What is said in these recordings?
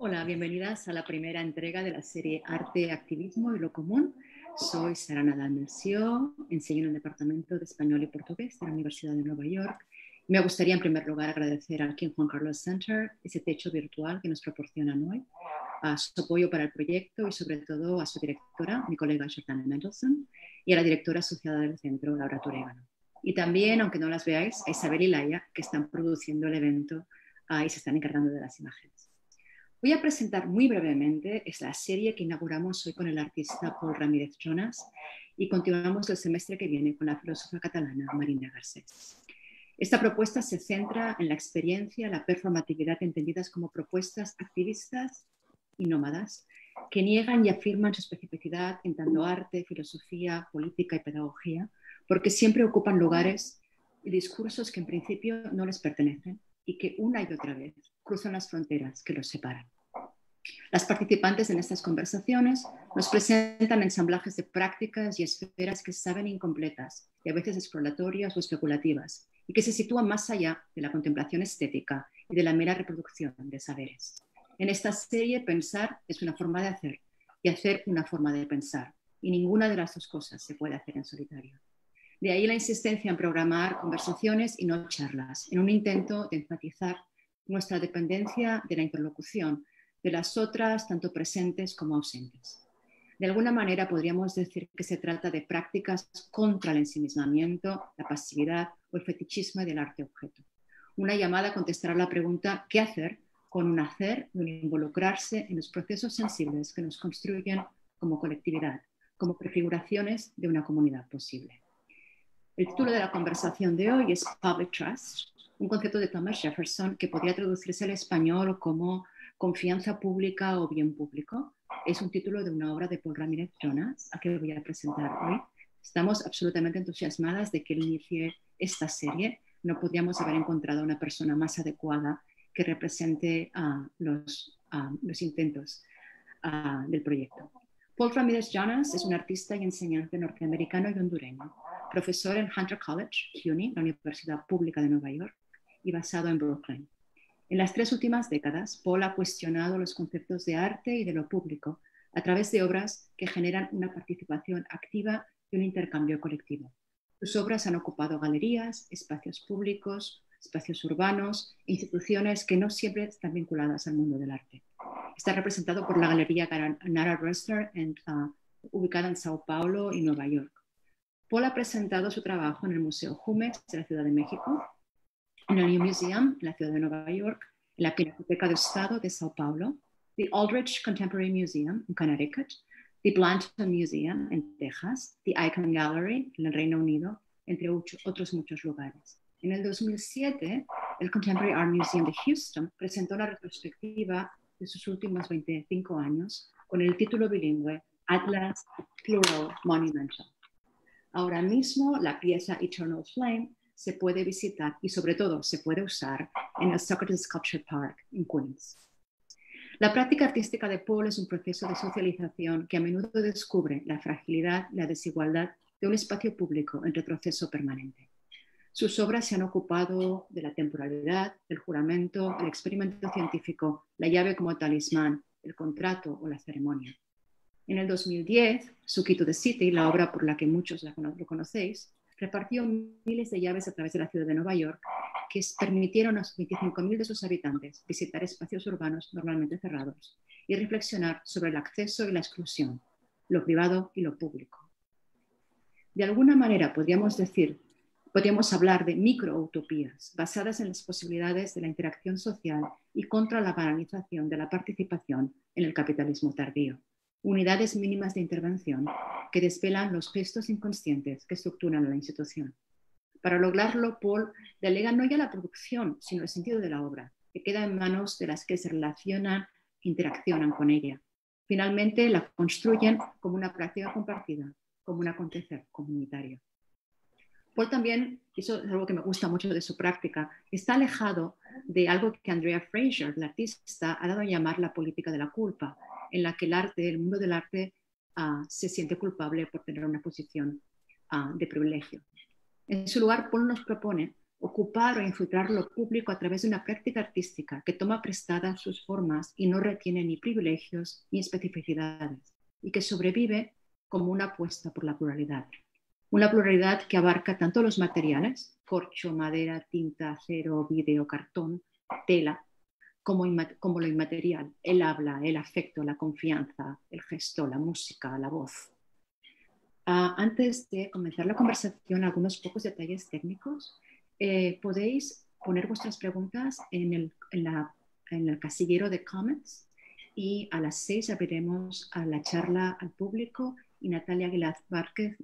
Hola, bienvenidas a la primera entrega de la serie Arte, Activismo y lo Común. Soy Sara Nadal Melció, enseño en el Departamento de Español y Portugués de la Universidad de Nueva York. Me gustaría en primer lugar agradecer al King Juan Carlos Center ese techo virtual que nos proporcionan hoy, a su apoyo para el proyecto y sobre todo a su directora, mi colega Jordana Mendelsohn, y a la directora asociada del centro, Laura Torégano. Y también, aunque no las veáis, a Isabel y Laia, que están produciendo el evento y se están encargando de las imágenes. Voy a presentar muy brevemente la serie que inauguramos hoy con el artista Paul Ramírez Jonas y continuamos el semestre que viene con la filósofa catalana Marina Garcés. Esta propuesta se centra en la experiencia, la performatividad entendidas como propuestas activistas y nómadas que niegan y afirman su especificidad en tanto arte, filosofía, política y pedagogía, porque siempre ocupan lugares y discursos que en principio no les pertenecen y que una y otra vez cruzan las fronteras que los separan. Las participantes en estas conversaciones nos presentan ensamblajes de prácticas y esferas que saben incompletas y a veces exploratorias o especulativas y que se sitúan más allá de la contemplación estética y de la mera reproducción de saberes. En esta serie, pensar es una forma de hacer y hacer una forma de pensar, y ninguna de las dos cosas se puede hacer en solitario. De ahí la insistencia en programar conversaciones y no charlas, en un intento de enfatizar nuestra dependencia de la interlocución de las otras, tanto presentes como ausentes. De alguna manera podríamos decir que se trata de prácticas contra el ensimismamiento, la pasividad o el fetichismo del arte-objeto. Una llamada a contestar a la pregunta ¿qué hacer? Con un hacer y un involucrarse en los procesos sensibles que nos construyen como colectividad, como prefiguraciones de una comunidad posible. El título de la conversación de hoy es Public Trust, un concepto de Thomas Jefferson que podría traducirse al español como confianza pública o bien público. Es un título de una obra de Paul Ramírez Jonas, a que voy a presentar hoy. Estamos absolutamente entusiasmadas de que él inicie esta serie. No podríamos haber encontrado una persona más adecuada que represente los intentos del proyecto. Paul Ramírez Jonas es un artista y enseñante norteamericano y hondureño, profesor en Hunter College, CUNY, la Universidad Pública de Nueva York, y basado en Brooklyn. En las 3 últimas décadas, Paul ha cuestionado los conceptos de arte y de lo público a través de obras que generan una participación activa y un intercambio colectivo. Sus obras han ocupado galerías, espacios públicos, espacios urbanos, instituciones que no siempre están vinculadas al mundo del arte. Está representado por la Galería Nara Rösler, ubicada en Sao Paulo y Nueva York. Paul ha presentado su trabajo en el Museo Jumex de la Ciudad de México, en el New Museum en la Ciudad de Nueva York, en la Pinacoteca de Estado de Sao Paulo, the Aldrich Contemporary Museum en Connecticut, the Blanton Museum en Texas, the Icon Gallery en el Reino Unido, entre otros muchos lugares. En el 2007, el Contemporary Art Museum de Houston presentó la retrospectiva de sus últimos 25 años con el título bilingüe Atlas Plural Monumental. Ahora mismo la pieza Eternal Flame se puede visitar y sobre todo se puede usar en el Socrates Sculpture Park en Queens. La práctica artística de Paul es un proceso de socialización que a menudo descubre la fragilidad y la desigualdad de un espacio público en retroceso permanente. Sus obras se han ocupado de la temporalidad, del juramento, el experimento científico, la llave como talismán, el contrato o la ceremonia. En el 2010, Suki to the City, la obra por la que muchos lo conocéis, repartió miles de llaves a través de la ciudad de Nueva York que permitieron a los 25.000 de sus habitantes visitar espacios urbanos normalmente cerrados y reflexionar sobre el acceso y la exclusión, lo privado y lo público. De alguna manera podríamos hablar de microutopías basadas en las posibilidades de la interacción social y contra la banalización de la participación en el capitalismo tardío. Unidades mínimas de intervención que desvelan los gestos inconscientes que estructuran la institución. Para lograrlo, Paul delega no ya la producción, sino el sentido de la obra, que queda en manos de las que se relacionan, interaccionan con ella. Finalmente, la construyen como una práctica compartida, como un acontecer comunitario. Paul también, y eso es algo que me gusta mucho de su práctica, está alejado de algo que Andrea Fraser, la artista, ha dado a llamar la política de la culpa, en la que el mundo del arte se siente culpable por tener una posición de privilegio. En su lugar, Paul nos propone ocupar o infiltrar lo público a través de una práctica artística que toma prestadas sus formas y no retiene ni privilegios ni especificidades, y que sobrevive como una apuesta por la pluralidad. Una pluralidad que abarca tanto los materiales, corcho, madera, tinta, acero, vídeo, cartón, tela, como lo inmaterial, el habla, el afecto, la confianza, el gesto, la música, la voz. Antes de comenzar la conversación, algunos pocos detalles técnicos. Podéis poner vuestras preguntas en el casillero de comments y a las 6 abriremos a la charla al público y Natalia Aguilar Vázquez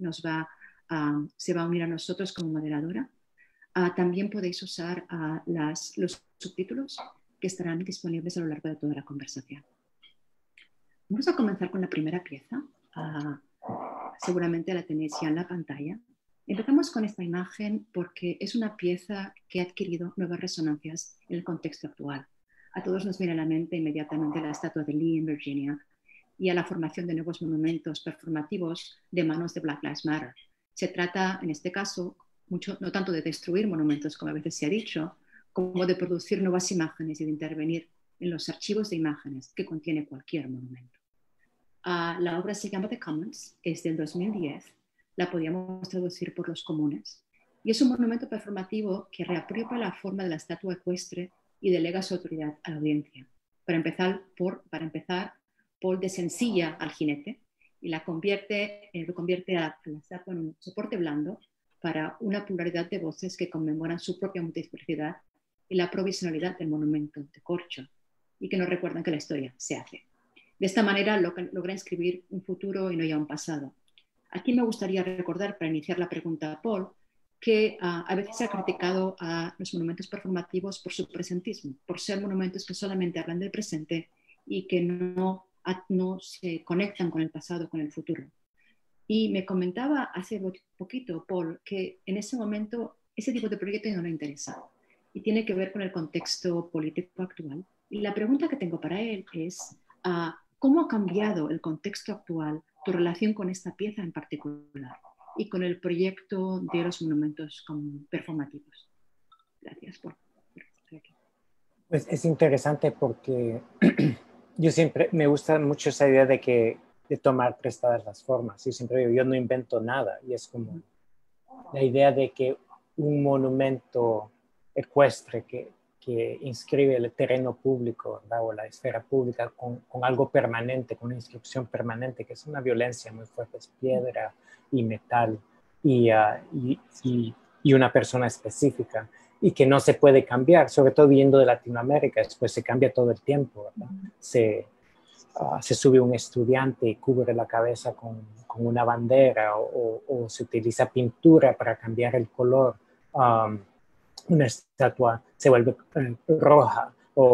se va a unir a nosotros como moderadora. También podéis usar los subtítulos que estarán disponibles a lo largo de toda la conversación. Vamos a comenzar con la primera pieza. Seguramente la tenéis ya en la pantalla. Empezamos con esta imagen porque es una pieza que ha adquirido nuevas resonancias en el contexto actual. A todos nos viene a la mente inmediatamente la estatua de Lee en Virginia y a la formación de nuevos monumentos performativos de manos de Black Lives Matter. Se trata, en este caso, no tanto de destruir monumentos, como a veces se ha dicho, como de producir nuevas imágenes y de intervenir en los archivos de imágenes que contiene cualquier monumento. La obra se llama The Commons, es del 2010, la podíamos traducir por los comunes, y es un monumento performativo que reapropia la forma de la estatua ecuestre y delega su autoridad a la audiencia. Para empezar, Paul desencilla al jinete y lo convierte a la estatua en un soporte blando para una pluralidad de voces que conmemoran su propia multiplicidad y la provisionalidad del monumento de corcho, y que nos recuerdan que la historia se hace. De esta manera logra inscribir un futuro y no ya un pasado. Aquí me gustaría recordar, para iniciar la pregunta a Paul, que a veces se ha criticado a los monumentos performativos por su presentismo, por ser monumentos que solamente hablan del presente y que no se conectan con el pasado, con el futuro. Y me comentaba hace poquito, Paul, que en ese momento ese tipo de proyecto no le interesa y tiene que ver con el contexto político actual. Y la pregunta que tengo para él es, ¿cómo ha cambiado el contexto actual tu relación con esta pieza en particular y con el proyecto de los monumentos performativos? Gracias por estar aquí. Pues es interesante porque yo siempre me gusta mucho esa idea de tomar prestadas las formas. Yo siempre digo, yo no invento nada, y es como la idea de que un monumento ecuestre que inscribe el terreno público, ¿verdad? O la esfera pública con algo permanente, con una inscripción permanente, que es una violencia muy fuerte, es piedra y metal y una persona específica, y que no se puede cambiar, sobre todo viendo de Latinoamérica, después se cambia todo el tiempo, ¿verdad? Se sube un estudiante y cubre la cabeza con una bandera, o se utiliza pintura para cambiar el color. Una estatua se vuelve roja,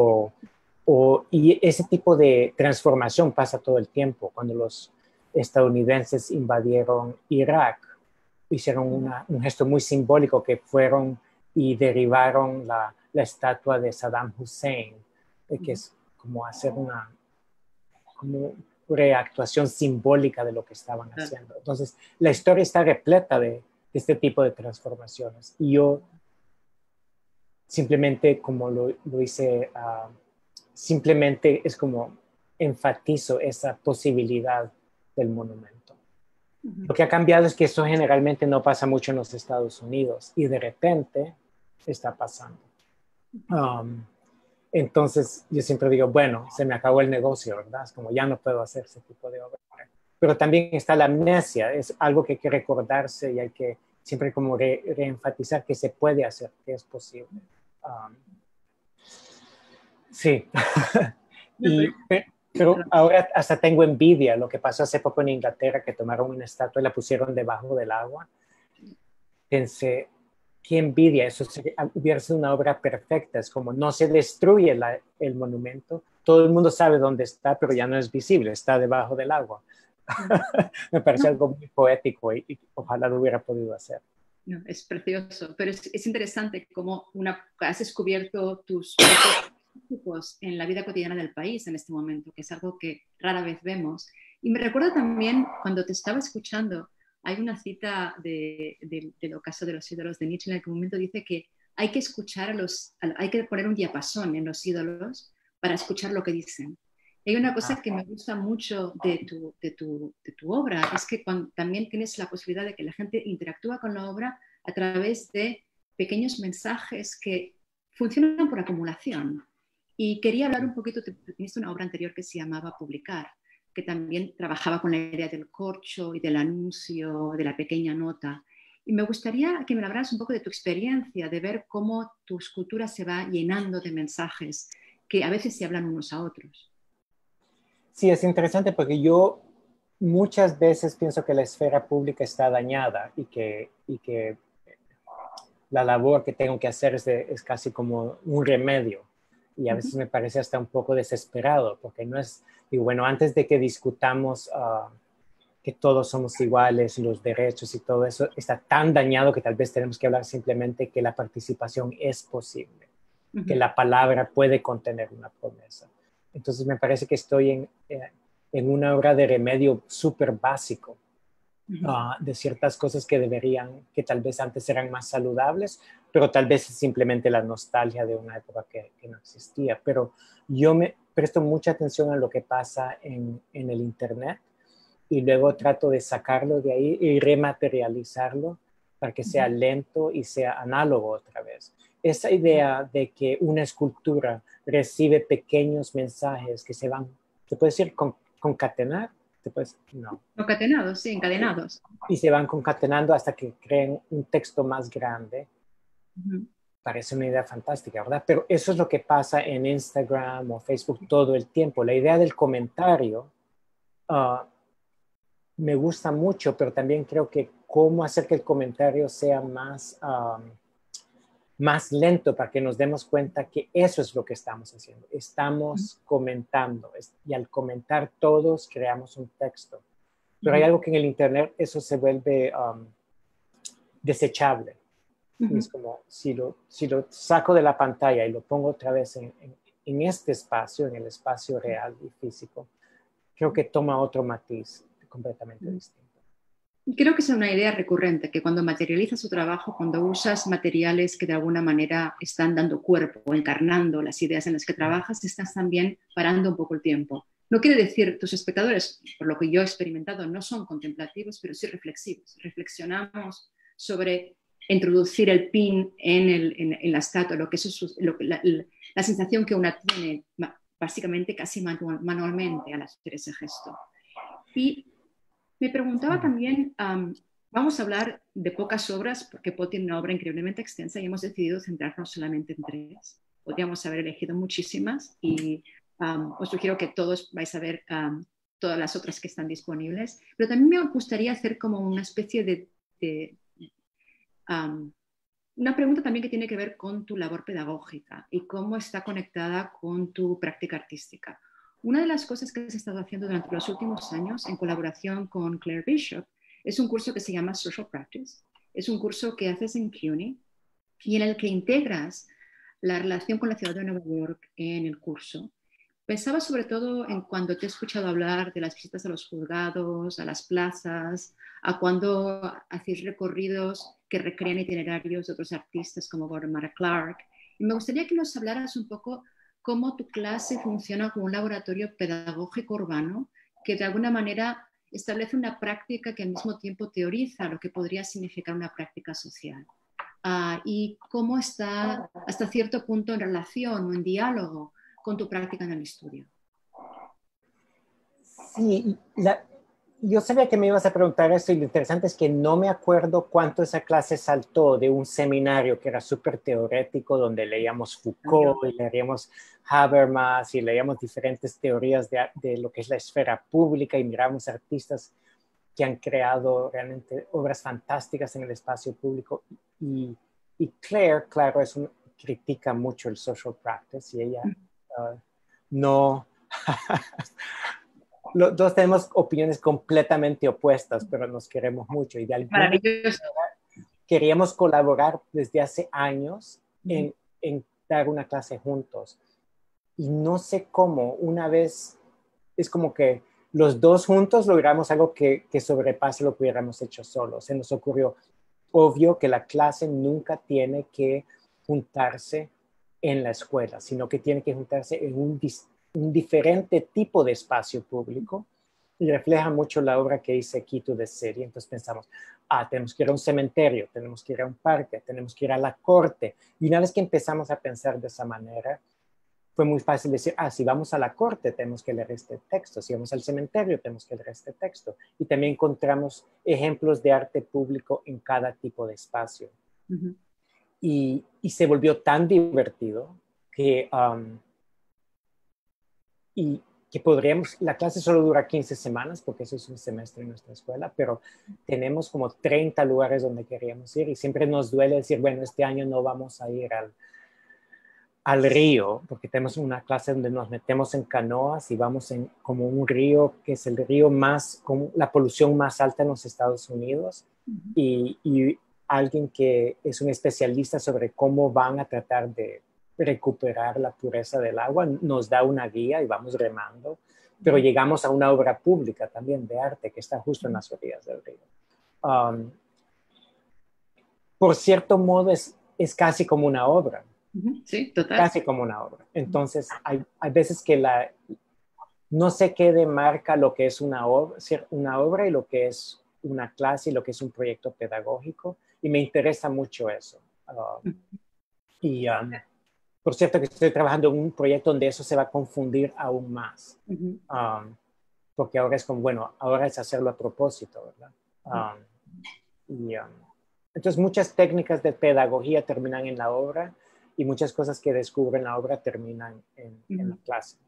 y ese tipo de transformación pasa todo el tiempo. Cuando los estadounidenses invadieron Irak, hicieron un gesto muy simbólico, que fueron y derribaron la estatua de Saddam Hussein, que es como hacer una reactuación simbólica de lo que estaban haciendo. Entonces, la historia está repleta de este tipo de transformaciones. Y yo simplemente, como lo hice, simplemente es como enfatizo esa posibilidad del monumento. Lo que ha cambiado es que esto generalmente no pasa mucho en los Estados Unidos, y de repente está pasando. Entonces yo siempre digo, bueno, se me acabó el negocio, ¿verdad? Es como ya no puedo hacer ese tipo de obra. Pero también está la amnesia, es algo que hay que recordarse, y hay que siempre como reenfatizar que se puede hacer, que es posible. Sí. Pero ahora hasta tengo envidia. Lo que pasó hace poco en Inglaterra, que tomaron una estatua y la pusieron debajo del agua. Pensé, qué envidia, eso hubiera sido una obra perfecta. Es como no se destruye el monumento, todo el mundo sabe dónde está, pero ya no es visible, está debajo del agua. Me parece algo muy poético, y ojalá lo hubiera podido hacer. No, es precioso, pero es interesante cómo has descubierto tus propósitos en la vida cotidiana del país en este momento, que es algo que rara vez vemos. Y me recuerdo también, cuando te estaba escuchando, hay una cita del ocaso de los ídolos de Nietzsche, en el que un momento dice que hay que escuchar hay que poner un diapasón en los ídolos para escuchar lo que dicen. Hay una cosa que me gusta mucho de tu obra, es que también tienes la posibilidad de que la gente interactúa con la obra a través de pequeños mensajes que funcionan por acumulación. Y quería hablar un poquito, tienes una obra anterior que se llamaba Publicar, que también trabajaba con la idea del corcho y del anuncio, de la pequeña nota. Y me gustaría que me hablaras un poco de tu experiencia, de ver cómo tu escultura se va llenando de mensajes que a veces se hablan unos a otros. Sí, es interesante porque yo muchas veces pienso que la esfera pública está dañada y que la labor que tengo que hacer es casi como un remedio. Y a veces me parece hasta un poco desesperado, porque no es, digo, bueno, antes de que discutamos que todos somos iguales, los derechos y todo eso, está tan dañado que tal vez tenemos que hablar simplemente que la participación es posible, que la palabra puede contener una promesa. Entonces me parece que estoy en una obra de remedio súper básico de ciertas cosas que tal vez antes eran más saludables, pero tal vez es simplemente la nostalgia de una época que no existía. Pero yo me presto mucha atención a lo que pasa en el Internet y luego trato de sacarlo de ahí y rematerializarlo para que sea lento y sea análogo otra vez. Esa idea de que una escultura recibe pequeños mensajes que se puede decir concatenar, no. Concatenados, sí, encadenados. Y se van concatenando hasta que creen un texto más grande. Parece una idea fantástica, ¿verdad? Pero eso es lo que pasa en Instagram o Facebook todo el tiempo. La idea del comentario me gusta mucho, pero también creo que cómo hacer que el comentario sea más lento para que nos demos cuenta que eso es lo que estamos haciendo. Estamos comentando y al comentar todos creamos un texto. Pero hay algo que en el Internet eso se vuelve desechable. Y es como si lo saco de la pantalla y lo pongo otra vez en este espacio, en el espacio real y físico, creo que toma otro matiz completamente distinto. Creo que es una idea recurrente, que cuando materializas tu trabajo, cuando usas materiales que de alguna manera están dando cuerpo o encarnando las ideas en las que trabajas, estás también parando un poco el tiempo. No quiere decir, tus espectadores, por lo que yo he experimentado, no son contemplativos, pero sí reflexivos. Reflexionamos sobre introducir el pin en la estatua, lo que es la sensación que una tiene básicamente casi manualmente al hacer ese gesto. Y me preguntaba también, vamos a hablar de pocas obras, porque Poe tiene una obra increíblemente extensa y hemos decidido centrarnos solamente en 3. Podríamos haber elegido muchísimas y os sugiero que todos vais a ver todas las otras que están disponibles, pero también me gustaría hacer como una especie de una pregunta también que tiene que ver con tu labor pedagógica y cómo está conectada con tu práctica artística. Una de las cosas que has estado haciendo durante los últimos años en colaboración con Claire Bishop es un curso que se llama Social Practice. Es un curso que haces en CUNY y en el que integras la relación con la ciudad de Nueva York en el curso. Pensaba sobre todo en cuando te he escuchado hablar de las visitas a los juzgados, a las plazas, a cuando hacéis recorridos que recrean itinerarios de otros artistas como Gordon Clark. Y me gustaría que nos hablaras un poco cómo tu clase funciona como un laboratorio pedagógico urbano que de alguna manera establece una práctica que al mismo tiempo teoriza lo que podría significar una práctica social. Y cómo está hasta cierto punto en relación o en diálogo con tu práctica en el estudio. Sí, yo sabía que me ibas a preguntar esto y lo interesante es que no me acuerdo cuánto esa clase saltó de un seminario que era súper teórico donde leíamos Foucault y leíamos Habermas y leíamos diferentes teorías de lo que es la esfera pública y miramos artistas que han creado realmente obras fantásticas en el espacio público y Claire, claro, critica mucho el social practice y ella no... Los dos tenemos opiniones completamente opuestas, pero nos queremos mucho y de alguna manera queríamos colaborar desde hace años en dar una clase juntos. Y no sé cómo, una vez es como que los dos juntos logramos algo que sobrepase lo que hubiéramos hecho solos. Se nos ocurrió, obvio, que la clase nunca tiene que juntarse en la escuela, sino que tiene que juntarse en un diferente tipo de espacio público, y refleja mucho la obra que hice Key to the City. Entonces pensamos, tenemos que ir a un cementerio, tenemos que ir a un parque, tenemos que ir a la corte. Y una vez que empezamos a pensar de esa manera, fue muy fácil decir, si vamos a la corte, tenemos que leer este texto. Si vamos al cementerio, tenemos que leer este texto. Y también encontramos ejemplos de arte público en cada tipo de espacio. Ujú. Y se volvió tan divertido que la clase solo dura 15 semanas, porque eso es un semestre en nuestra escuela, pero tenemos como 30 lugares donde queríamos ir, y siempre nos duele decir, bueno, este año no vamos a ir al río, porque tenemos una clase donde nos metemos en canoas y vamos en como un río que es el río con la polución más alta en los Estados Unidos, y alguien que es un especialista sobre cómo van a tratar de recuperar la pureza del agua nos da una guía y vamos remando, pero llegamos a una obra pública también de arte que está justo en las orillas del río. Por cierto modo es casi como una obra. Sí, total. Casi como una obra. Entonces, hay veces que no sé qué demarca lo que es una obra y lo que es una clase y lo que es un proyecto pedagógico, y me interesa mucho eso. Por cierto, que estoy trabajando en un proyecto donde eso se va a confundir aún más. Porque ahora es como, bueno, ahora es hacerlo a propósito, ¿verdad? Entonces, muchas técnicas de pedagogía terminan en la obra, y muchas cosas que descubren en la obra terminan en la clase.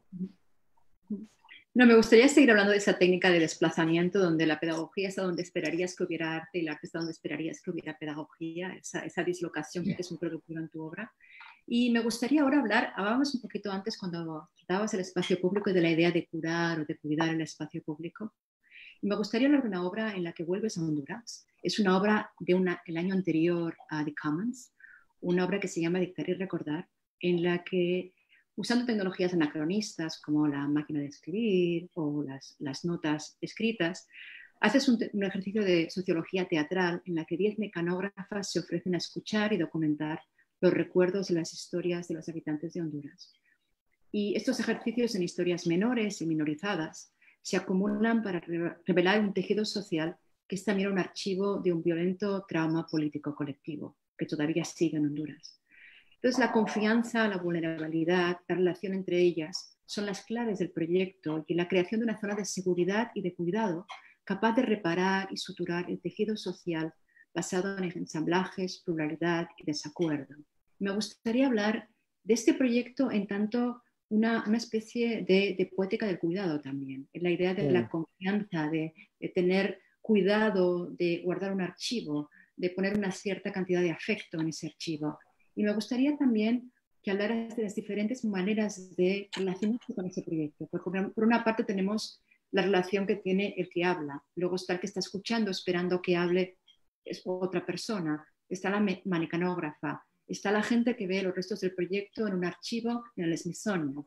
No, me gustaría seguir hablando de esa técnica de desplazamiento, donde la pedagogía está donde esperarías que hubiera arte y el arte está donde esperarías que hubiera pedagogía, esa dislocación que es muy productiva en tu obra. Y me gustaría ahora hablábamos un poquito antes cuando tratabas el espacio público y de la idea de curar o de cuidar el espacio público. Y me gustaría hablar de una obra en la que vuelves a Honduras. Es una obra el año anterior a The Commons, una obra que se llama Dictar y Recordar, en la que, usando tecnologías anacronistas como la máquina de escribir o las notas escritas, haces un ejercicio de sociología teatral en la que 10 mecanógrafas se ofrecen a escuchar y documentar los recuerdos y las historias de los habitantes de Honduras. Y estos ejercicios en historias menores y minorizadas se acumulan para revelar un tejido social que es también un archivo de un violento trauma político colectivo que todavía sigue en Honduras. Entonces, la confianza, la vulnerabilidad, la relación entre ellas son las claves del proyecto y la creación de una zona de seguridad y de cuidado capaz de reparar y suturar el tejido social basado en ensamblajes, pluralidad y desacuerdo. Me gustaría hablar de este proyecto en tanto una especie de poética del cuidado también, en la idea de la confianza, de tener cuidado, de guardar un archivo, de poner una cierta cantidad de afecto en ese archivo. Y me gustaría también que hablaras de las diferentes maneras de relacionarse con ese proyecto. Porque por una parte tenemos la relación que tiene el que habla, luego está el que está escuchando, esperando que hable es otra persona, está la mecanógrafa, está la gente que ve los restos del proyecto en un archivo en el Smithsonian.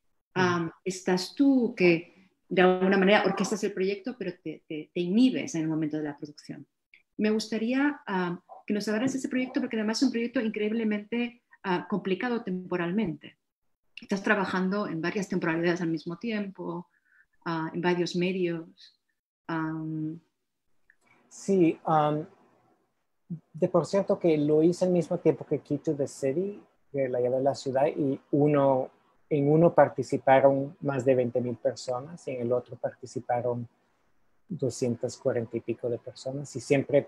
Estás tú que de alguna manera orquestas el proyecto, pero te inhibes en el momento de la producción. Me gustaría que nos hablaras de ese proyecto, porque además es un proyecto increíblemente complicado temporalmente. Estás trabajando en varias temporalidades al mismo tiempo, en varios medios. Sí, de por cierto que lo hice al mismo tiempo que Key to the City, que la llave de la ciudad, y en uno participaron más de 20,000 personas, y en el otro participaron 240 y pico de personas, y siempre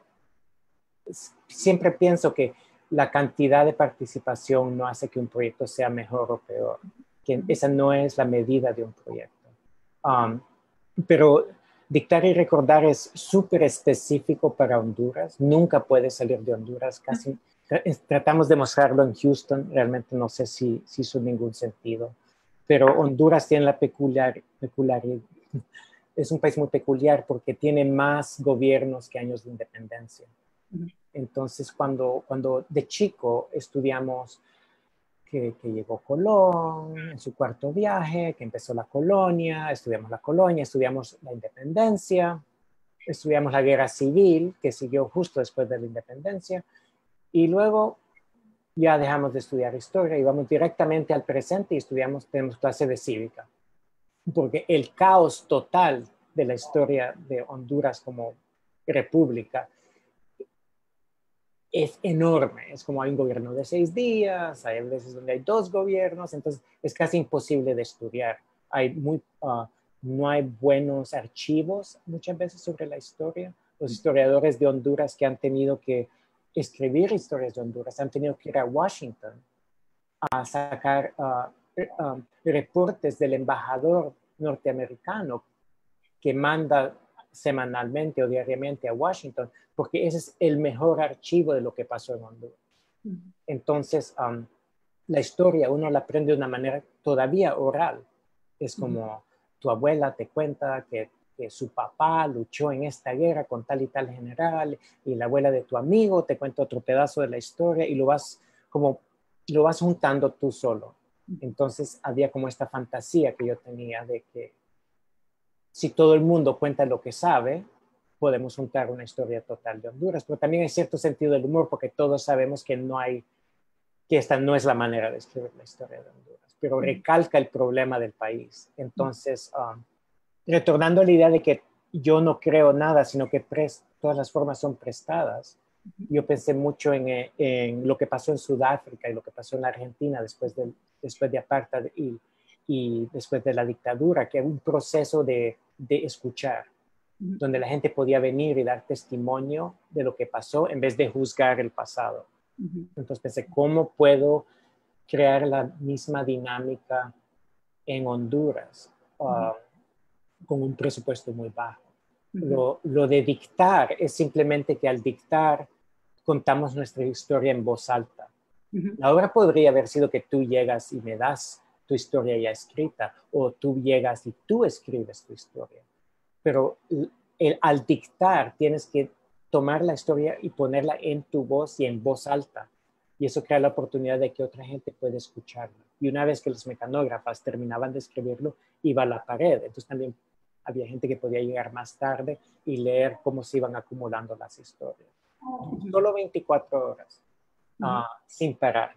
pienso que la cantidad de participación no hace que un proyecto sea mejor o peor, que esa no es la medida de un proyecto. Pero Dictar y Recordar es súper específico para Honduras, nunca puede salir de Honduras, casi tratamos de mostrarlo en Houston, realmente no sé si hizo ningún sentido, pero Honduras tiene la peculiaridad, es un país muy peculiar porque tiene más gobiernos que años de independencia. Entonces, cuando de chico estudiamos que llegó Colón en su cuarto viaje, que empezó la colonia, estudiamos la colonia, estudiamos la independencia, estudiamos la guerra civil, que siguió justo después de la independencia, y luego ya dejamos de estudiar historia y vamos directamente al presente y tenemos clase de cívica. Porque el caos total de la historia de Honduras como república es enorme. Es como hay un gobierno de 6 días, hay veces donde hay 2 gobiernos, entonces es casi imposible de estudiar. No hay buenos archivos muchas veces sobre la historia. Los historiadores de Honduras que han tenido que escribir historias de Honduras han tenido que ir a Washington a sacar reportes del embajador norteamericano que manda semanalmente o diariamente a Washington, porque ese es el mejor archivo de lo que pasó en Honduras. Entonces, la historia uno la aprende de una manera todavía oral. Es como tu abuela te cuenta que su papá luchó en esta guerra con tal y tal general, y la abuela de tu amigo te cuenta otro pedazo de la historia y lo vas juntando tú solo. Entonces había como esta fantasía que yo tenía de que si todo el mundo cuenta lo que sabe, podemos juntar una historia total de Honduras, pero también hay cierto sentido del humor porque todos sabemos que esta no es la manera de escribir la historia de Honduras, pero recalca el problema del país. Entonces, retornando a la idea de que yo no creo nada, sino que todas las formas son prestadas, yo pensé mucho en lo que pasó en Sudáfrica y lo que pasó en la Argentina después de apartheid y después de la dictadura, que era un proceso de escuchar, donde la gente podía venir y dar testimonio de lo que pasó en vez de juzgar el pasado. Entonces pensé, ¿cómo puedo crear la misma dinámica en Honduras con un presupuesto muy bajo? Lo de dictar es simplemente que al dictar contamos nuestra historia en voz alta. La obra podría haber sido que tú llegas y me das tu historia ya escrita, o tú llegas y tú escribes tu historia. Pero al dictar tienes que tomar la historia y ponerla en tu voz y en voz alta. Y eso crea la oportunidad de que otra gente pueda escucharla. Y una vez que los mecanógrafas terminaban de escribirlo, iba a la pared. Entonces también había gente que podía llegar más tarde y leer cómo se iban acumulando las historias. Solo 24 horas, sin parar.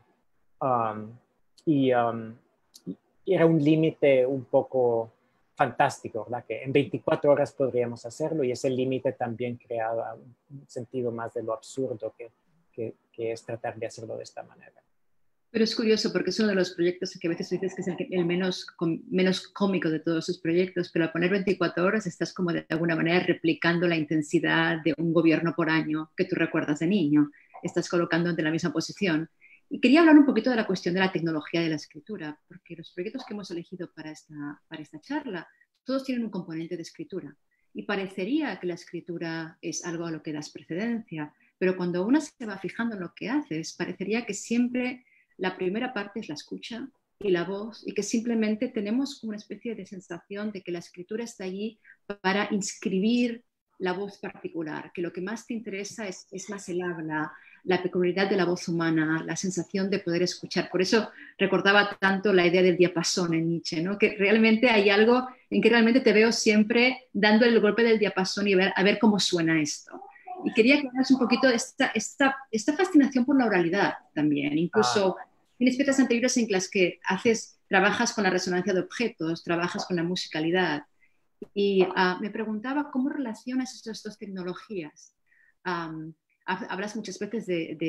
Y era un límite un poco fantástico, ¿verdad? Que en 24 horas podríamos hacerlo, y ese límite también creaba un sentido más de lo absurdo que es tratar de hacerlo de esta manera. Pero es curioso porque es uno de los proyectos que a veces dices que es el menos cómico de todos sus proyectos, pero al poner 24 horas estás como de alguna manera replicando la intensidad de un gobierno por año que tú recuerdas de niño. Estás colocándote en la misma posición. Y quería hablar un poquito de la cuestión de la tecnología de la escritura, porque los proyectos que hemos elegido para esta charla, todos tienen un componente de escritura. Y parecería que la escritura es algo a lo que das precedencia, pero cuando uno se va fijando en lo que haces, parecería que siempre la primera parte es la escucha y la voz, y que simplemente tenemos una especie de sensación de que la escritura está allí para inscribir la voz particular, que lo que más te interesa es más el habla, la peculiaridad de la voz humana, la sensación de poder escuchar. Por eso recordaba tanto la idea del diapasón en Nietzsche, ¿no? Que realmente hay algo en que realmente te veo siempre dando el golpe del diapasón y a ver cómo suena esto. Y quería que hablas un poquito de esta fascinación por la oralidad también, incluso tienes piezas anteriores en las que trabajas con la resonancia de objetos, trabajas con la musicalidad. Y me preguntaba cómo relacionas estas dos tecnologías. Hablas muchas veces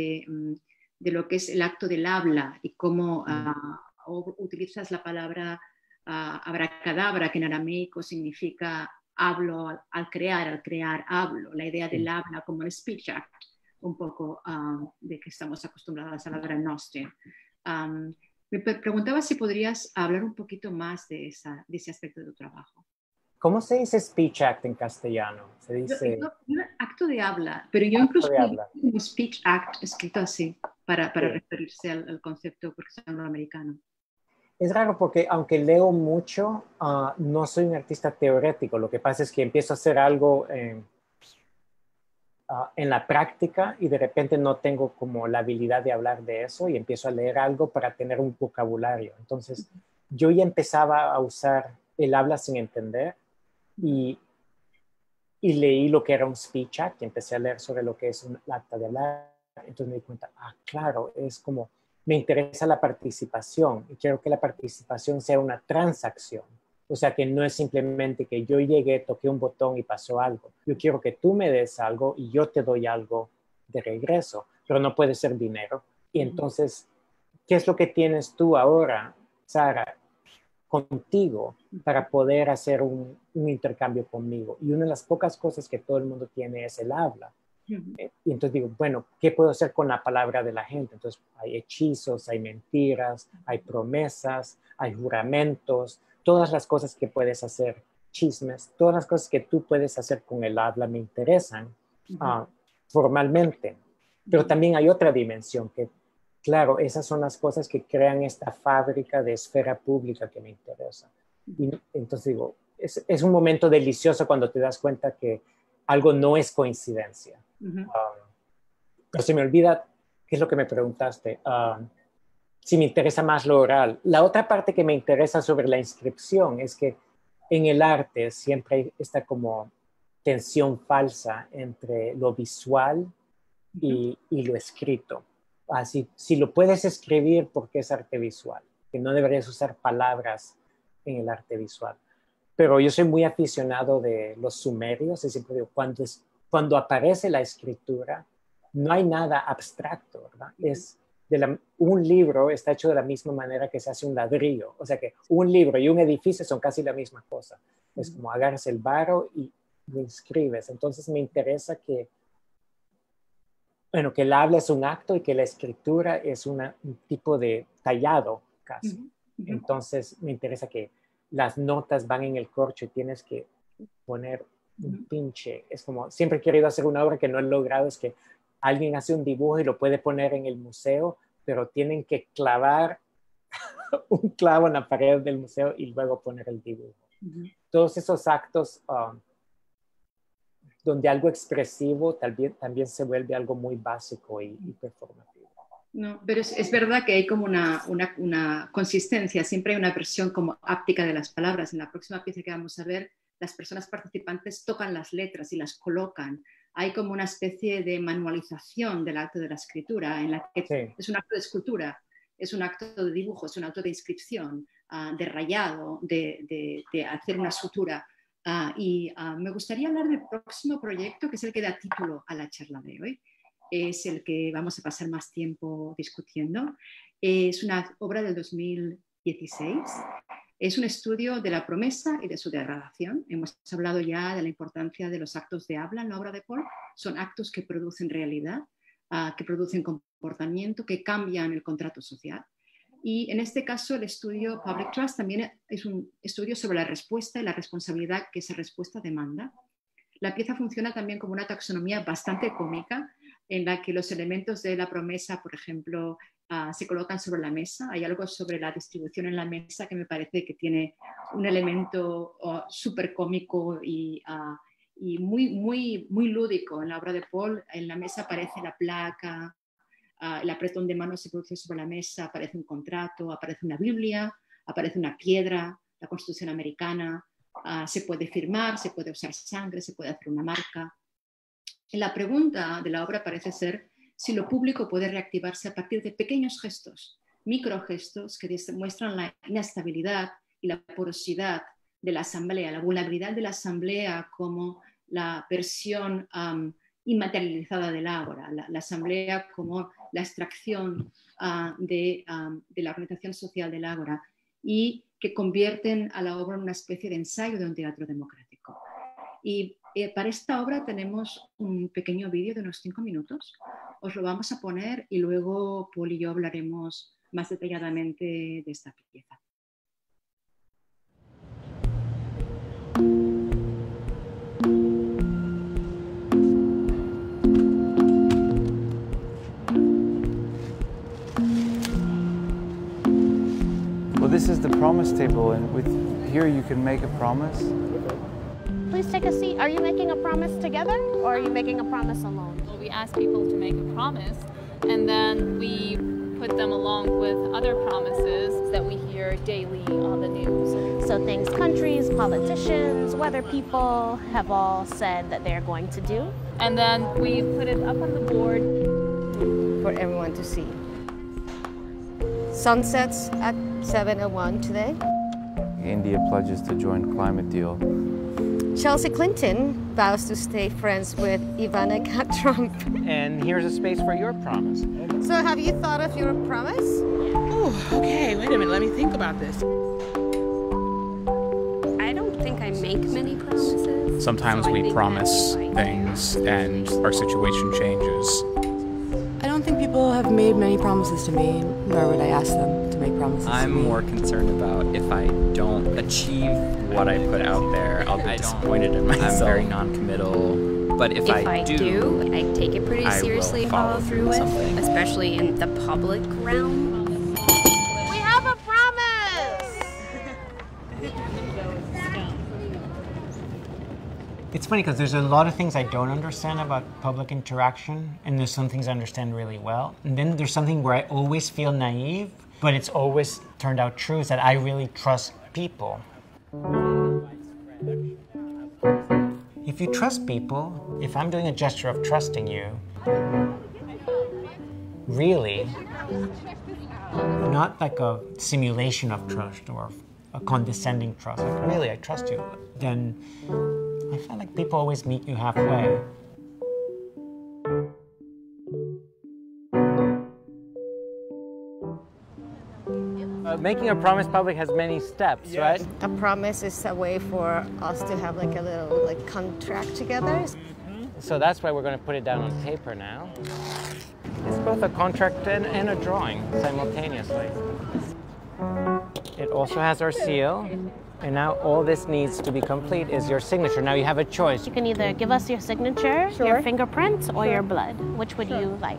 de lo que es el acto del habla y cómo utilizas la palabra abracadabra, que en arameico significa hablo al crear hablo, la idea del habla como el speech act, un poco de que estamos acostumbrados a hablar en nostra. Me preguntaba si podrías hablar un poquito más de ese aspecto de tu trabajo. ¿Cómo se dice speech act en castellano? Se dice... acto de habla, pero yo incluso un speech act escrito así para referirse al concepto porque es angloamericano. Es raro porque aunque leo mucho, no soy un artista teórico. Lo que pasa es que empiezo a hacer algo en la práctica y de repente no tengo como la habilidad de hablar de eso y empiezo a leer algo para tener un vocabulario. Entonces yo ya empezaba a usar el habla sin entender y leí lo que era un speech act y empecé a leer sobre lo que es un acta de hablar. Entonces me di cuenta, claro, es como me interesa la participación y quiero que la participación sea una transacción. O sea, que no es simplemente que yo llegué, toqué un botón y pasó algo. Yo quiero que tú me des algo y yo te doy algo de regreso, pero no puede ser dinero. Y entonces, ¿qué es lo que tienes tú ahora, Sara, contigo para poder hacer un intercambio conmigo? Y una de las pocas cosas que todo el mundo tiene es el habla. Y entonces digo, bueno, ¿qué puedo hacer con la palabra de la gente? Entonces hay hechizos, hay mentiras, hay promesas, hay juramentos, todas las cosas que puedes hacer, chismes, todas las cosas que tú puedes hacer con el habla me interesan formalmente. Pero también hay otra dimensión que, claro, esas son las cosas que crean esta fábrica de esfera pública que me interesa. Y entonces digo, es un momento delicioso cuando te das cuenta que algo no es coincidencia. Pero se me olvida, ¿qué es lo que me preguntaste? Si me interesa más lo oral. La otra parte que me interesa sobre la inscripción es que en el arte siempre hay esta como tensión falsa entre lo visual y lo escrito. Así, si lo puedes escribir, porque es arte visual, que no deberías usar palabras en el arte visual. Pero yo soy muy aficionado de los sumerios, y siempre digo, cuando aparece la escritura, no hay nada abstracto, ¿verdad? Un libro está hecho de la misma manera que se hace un ladrillo. O sea que un libro y un edificio son casi la misma cosa. Es como agarras el barro y lo inscribes. Entonces me interesa que el habla es un acto y que la escritura es un tipo de tallado casi. Entonces me interesa que las notas van en el corcho y tienes que poner un pinche. Es como, siempre he querido hacer una obra que no he logrado, es que alguien hace un dibujo y lo puede poner en el museo, pero tienen que clavar un clavo en la pared del museo y luego poner el dibujo. Todos esos actos donde algo expresivo también se vuelve algo muy básico y performativo. No, pero es verdad que hay como una consistencia, siempre hay una versión como áptica de las palabras. En la próxima pieza que vamos a ver, las personas participantes tocan las letras y las colocan. Hay como una especie de manualización del acto de la escritura, en la que es un acto de escultura, es un acto de dibujo, es un acto de inscripción, de rayado, de hacer una sutura. Me gustaría hablar del próximo proyecto, que es el que da título a la charla de hoy. Es el que vamos a pasar más tiempo discutiendo. Es una obra del 2016. Es un estudio de la promesa y de su degradación. Hemos hablado ya de la importancia de los actos de habla en la obra de Paul. Son actos que producen realidad, que producen comportamiento, que cambian el contrato social. Y en este caso el estudio Public Trust también es un estudio sobre la respuesta y la responsabilidad que esa respuesta demanda. La pieza funciona también como una taxonomía bastante cómica, en la que los elementos de la promesa, por ejemplo, se colocan sobre la mesa. Hay algo sobre la distribución en la mesa que me parece que tiene un elemento súper cómico y muy lúdico. En la obra de Paul, en la mesa aparece la placa, el apretón de manos se produce sobre la mesa, aparece un contrato, aparece una Biblia, aparece una piedra, la Constitución americana, se puede firmar, se puede usar sangre, se puede hacer una marca. La pregunta de la obra parece ser si lo público puede reactivarse a partir de pequeños gestos, microgestos que demuestran la inestabilidad y la porosidad de la asamblea, la vulnerabilidad de la asamblea como la versión inmaterializada del ágora, la asamblea como la extracción de la organización social del ágora, y que convierten a la obra en una especie de ensayo de un teatro democrático. Y para esta obra tenemos un pequeño vídeo de unos 5 minutos. Os lo vamos a poner y luego Paul y yo hablaremos más detalladamente de esta pieza. Well, this is the promise table, and here you can make a promise. Please take a seat. Are you making a promise together or are you making a promise alone? Well, we ask people to make a promise and then we put them along with other promises that we hear daily on the news. So things countries, politicians, weather people have all said that they're going to do. And then we put it up on the board for everyone to see. Sunsets at 7:01 today. India pledges to join climate deal. Chelsea Clinton vows to stay friends with Ivanka Trump. And here's a space for your promise. So have you thought of your promise? Oh, okay, wait a minute, let me think about this. I don't think I make many promises. Sometimes so we promise things and our situation changes. I don't think people have made many promises to me, nor would I ask them to make promises to me. I'm more concerned about if I don't achieve what I put out there, I'll be disappointed in myself. I'm very non-committal, but if I do, I take it pretty seriously and follow through with something, especially in the public realm. We have a promise! It's funny because there's a lot of things I don't understand about public interaction, and there's some things I understand really well. And then there's something where I always feel naive, but it's always turned out true, is that I really trust people. If you trust people, if I'm doing a gesture of trusting you, really, not like a simulation of trust or a condescending trust, like really I trust you, then I feel like people always meet you halfway. Making a promise public has many steps, right? A promise is a way for us to have like a little contract together. So that's why we're going to put it down on paper now. It's both a contract and a drawing simultaneously. It also has our seal. And now all this needs to be complete is your signature. Now you have a choice. You can either give us your signature, your fingerprints, or your blood. Which would you like?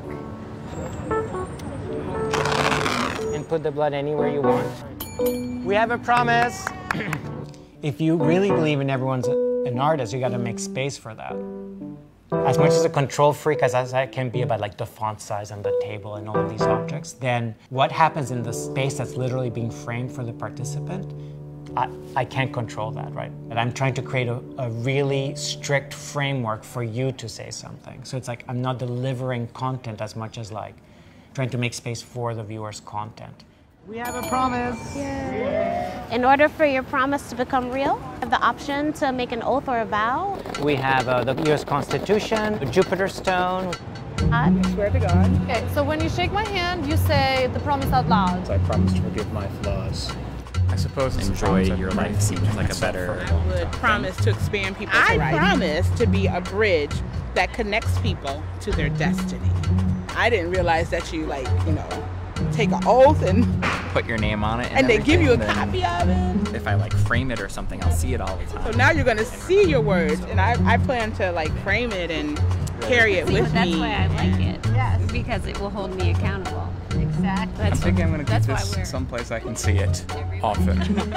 And put the blood anywhere you want. We have a promise. If you really believe in everyone's an artist, you got to make space for that. As much as a control freak as I can be about like the font size on the table and all of these objects, then what happens in the space that's literally being framed for the participant, I can't control that, right? But I'm trying to create a really strict framework for you to say something. So it's like I'm not delivering content as much as like trying to make space for the viewer's content. We have a promise. Yay. In order for your promise to become real, you have the option to make an oath or a vow. We have the U.S. Constitution, the Jupiter Stone. I swear to God. Okay, so when you shake my hand, you say the promise out loud. I promise to forgive my flaws. I suppose enjoy your life seems like a better. I would promise to expand people's horizons. I promise to be a bridge that connects people to their destiny. I didn't realize that you take an oath and put your name on it and they give you a copy of it. If I frame it or something, I'll see it all the time. So now you're gonna see your words, and I plan to frame it and carry it with that's me. That's why I like it. Yes. Because it will hold me accountable. Exactly. I think I'm going to keep this someplace I can see it often.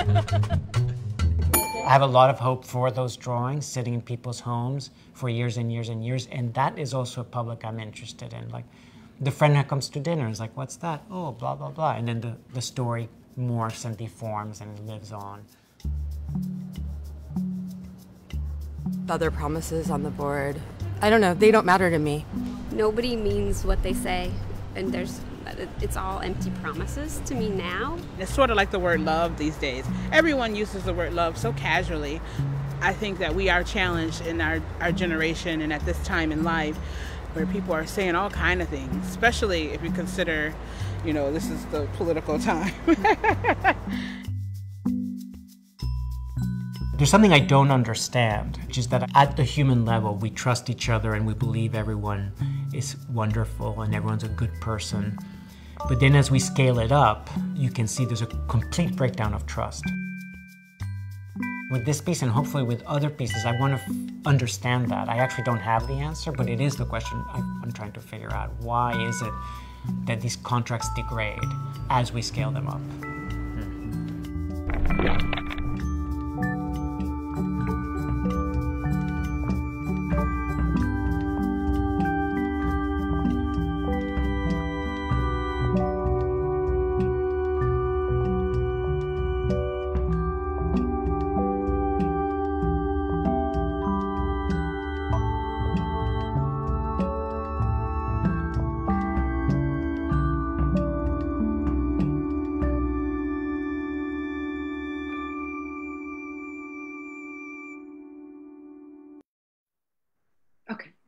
I have a lot of hope for those drawings sitting in people's homes for years and years and years, and that is also a public I'm interested in. Like, the friend who comes to dinner is like, what's that? Oh, blah, blah, blah. And then the story morphs and deforms and lives on. Other promises on the board, I don't know, they don't matter to me. Nobody means what they say, and it's all empty promises to me now. It's sort of like the word love these days. Everyone uses the word love so casually. I think that we are challenged in our generation and at this time in life where people are saying all kind of things, especially if you consider, this is the political time. There's something I don't understand, which is that at the human level, we trust each other and we believe everyone is wonderful and everyone's a good person. But then as we scale it up, you can see there's a complete breakdown of trust. With this piece and hopefully with other pieces, I want to understand that. I actually don't have the answer, but it is the question I'm trying to figure out. Why is it that these contracts degrade as we scale them up?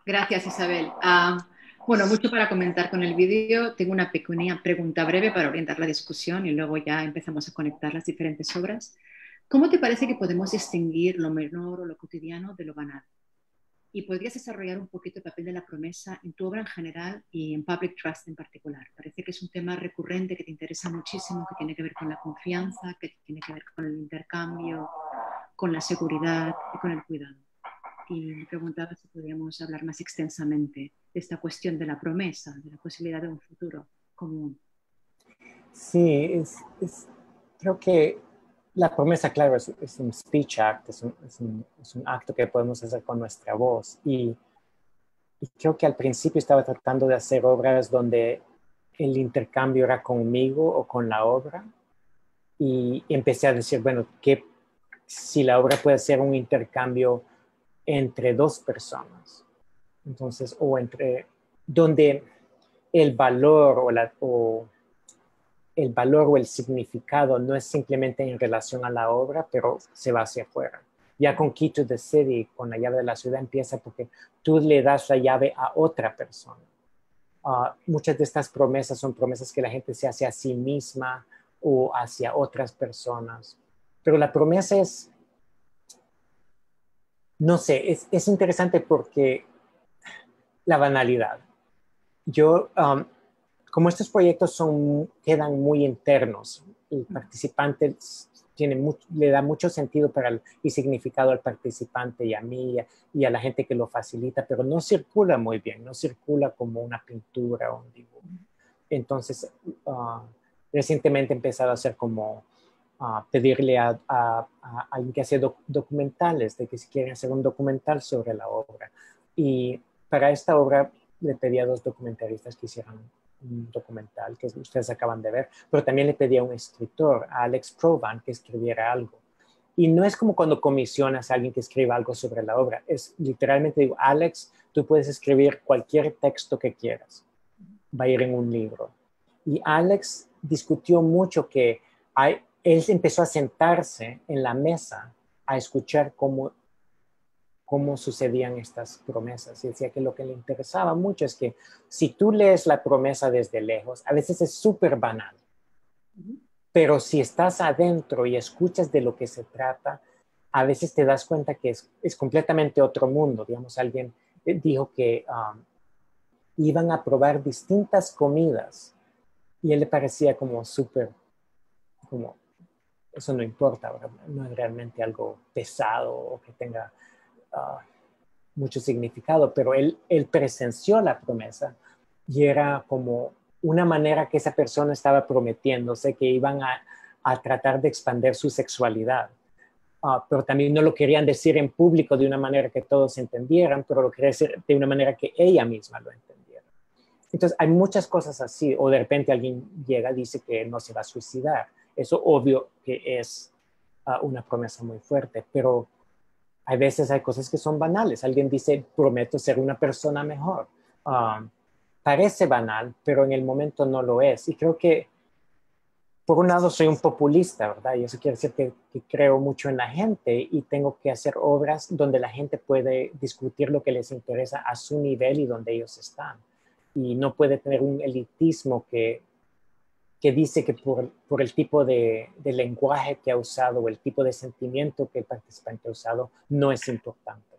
Gracias, Isabel. Bueno, mucho para comentar con el vídeo. Tengo una pequeña pregunta breve para orientar la discusión y luego ya empezamos a conectar las diferentes obras. ¿Cómo te parece que podemos distinguir lo menor o lo cotidiano de lo banal? Y podrías desarrollar un poquito el papel de la promesa en tu obra en general y en Public Trust en particular. Parece que es un tema recurrente que te interesa muchísimo, que tiene que ver con la confianza, que tiene que ver con el intercambio, con la seguridad y con el cuidado. Y me preguntaba si podríamos hablar más extensamente de esta cuestión de la promesa, de la posibilidad de un futuro común. Sí, creo que la promesa, claro, es un speech act, es un acto que podemos hacer con nuestra voz. Y creo que al principio estaba tratando de hacer obras donde el intercambio era conmigo o con la obra. Y empecé a decir, bueno, si la obra puede ser un intercambio entre dos personas. Entonces, donde el valor o el significado no es simplemente en relación a la obra, pero se va hacia afuera. Ya con Key to the City, con la llave de la ciudad, empieza porque tú le das la llave a otra persona. Muchas de estas promesas son promesas que la gente se hace a sí misma o hacia otras personas. Pero la promesa es, no sé, es interesante porque la banalidad. Como estos proyectos quedan muy internos, el participante le da mucho sentido y significado al participante y a mí y a la gente que lo facilita, pero no circula muy bien, no circula como una pintura o un dibujo. Entonces, recientemente he empezado a hacer como pedirle a alguien que hace documentales, de que si quieren hacer un documental sobre la obra. Y para esta obra le pedí a 2 documentaristas que hicieran un documental que ustedes acaban de ver, pero también le pedí a un escritor, a Alex Provan, que escribiera algo. Y no es como cuando comisionas a alguien que escriba algo sobre la obra, es literalmente digo, Alex, tú puedes escribir cualquier texto que quieras, va a ir en un libro. Y Alex discutió mucho que él empezó a sentarse en la mesa a escuchar cómo sucedían estas promesas. Y decía que lo que le interesaba mucho es que si tú lees la promesa desde lejos, a veces es súper banal. Pero si estás adentro y escuchas de lo que se trata, a veces te das cuenta que es completamente otro mundo. Digamos, alguien dijo que iban a probar distintas comidas y a él le parecía como súper, como eso no importa, ¿verdad? No es realmente algo pesado o que tenga mucho significado, pero él presenció la promesa y era como una manera que esa persona estaba prometiéndose que iban a tratar de expandir su sexualidad. Pero también no lo querían decir en público de una manera que todos entendieran, pero lo querían decir de una manera que ella misma lo entendiera. Entonces hay muchas cosas así, o de repente alguien llega y dice que no se va a suicidar. Eso obvio que es una promesa muy fuerte, pero hay veces hay cosas que son banales. Alguien dice, prometo ser una persona mejor. Parece banal, pero en el momento no lo es. Y creo que, por un lado, soy un populista, ¿verdad? Y eso quiere decir que creo mucho en la gente y tengo que hacer obras donde la gente puede discutir lo que les interesa a su nivel y donde ellos están. Y no puede tener un elitismo que dice que por el tipo de lenguaje que ha usado o el tipo de sentimiento que el participante ha usado, no es importante.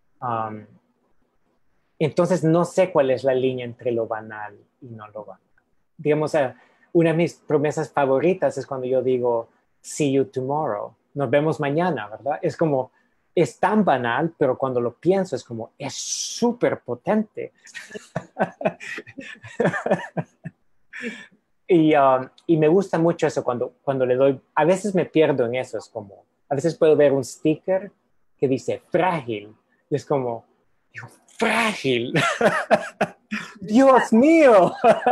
Entonces, no sé cuál es la línea entre lo banal y no lo banal. Digamos, una de mis promesas favoritas es cuando yo digo, see you tomorrow, nos vemos mañana, ¿verdad? Es como, es tan banal, pero cuando lo pienso es como, es súper potente. Y me gusta mucho eso cuando le doy, a veces me pierdo en eso, es como, a veces puedo ver un sticker que dice frágil, y es como, digo, frágil, Dios mío.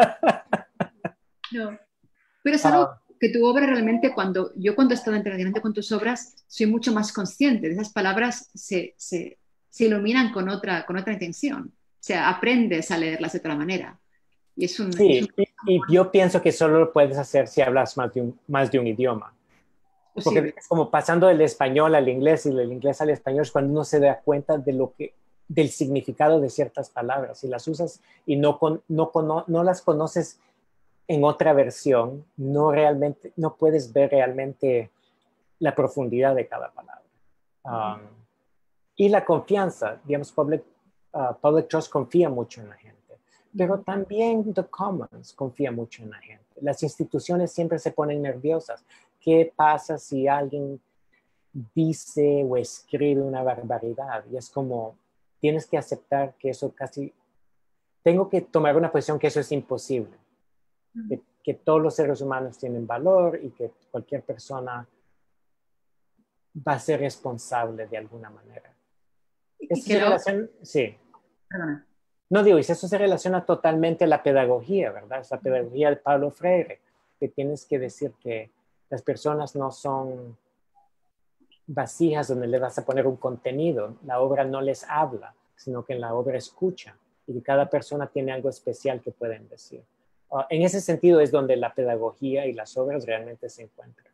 No, pero es algo que tu obra realmente, cuando he estado delante con tus obras, soy mucho más consciente, de esas palabras se iluminan con otra intención, o sea, aprendes a leerlas de otra manera. Y sí, y yo pienso que solo lo puedes hacer si hablas más de un idioma. Porque es como pasando del español al inglés y del inglés al español es cuando uno se da cuenta de lo que del significado de ciertas palabras. Si las usas y no las conoces en otra versión, no puedes ver realmente la profundidad de cada palabra. Y la confianza, digamos, Public Trust confía mucho en la gente, pero también The Commons confía mucho en la gente. Las instituciones siempre se ponen nerviosas. ¿Qué pasa si alguien dice o escribe una barbaridad? Y es como, tienes que aceptar que eso tengo que tomar una posición que eso es imposible. Que todos los seres humanos tienen valor y que cualquier persona va a ser responsable de alguna manera. Sí. Perdona. No digo, eso se relaciona totalmente a la pedagogía, ¿verdad? Esa pedagogía de Paulo Freire, que tienes que decir que las personas no son vasijas donde le vas a poner un contenido. La obra no les habla, sino que en la obra escucha y cada persona tiene algo especial que pueden decir. En ese sentido es donde la pedagogía y las obras realmente se encuentran.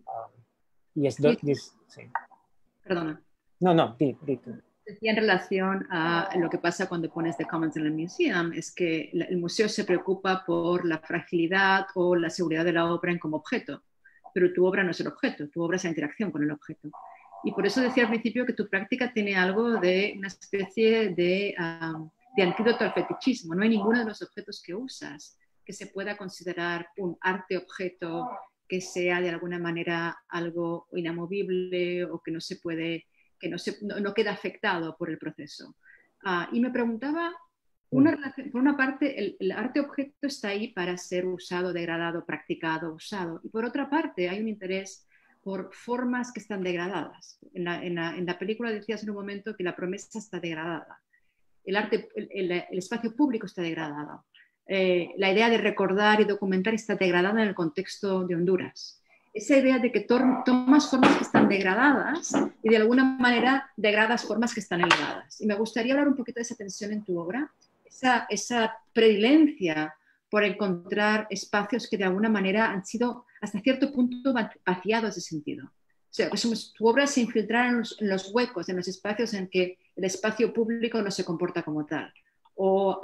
Sí. Perdona. No, di tú. Decía en relación a lo que pasa cuando pones The Commons en el museum, es que el museo se preocupa por la fragilidad o la seguridad de la obra como objeto, pero tu obra no es el objeto, tu obra es la interacción con el objeto. Y por eso decía al principio que tu práctica tiene algo de una especie de antídoto al fetichismo. No hay ninguno de los objetos que usas que se pueda considerar un arte-objeto que sea de alguna manera algo inamovible o que no se puede, que no queda afectado por el proceso. Y me preguntaba, por una parte, el arte-objeto está ahí para ser usado, degradado, practicado, usado. Y por otra parte, hay un interés por formas que están degradadas. En la película decías en un momento que la promesa está degradada. El espacio público está degradado. La idea de recordar y documentar está degradada en el contexto de Honduras. Esa idea de que tomas formas que están degradadas y de alguna manera degradas formas que están elevadas. Y me gustaría hablar un poquito de esa tensión en tu obra, esa predilencia por encontrar espacios que de alguna manera han sido hasta cierto punto vaciados de sentido. O sea, que tu obra se infiltrara en los huecos, en los espacios en que el espacio público no se comporta como tal. O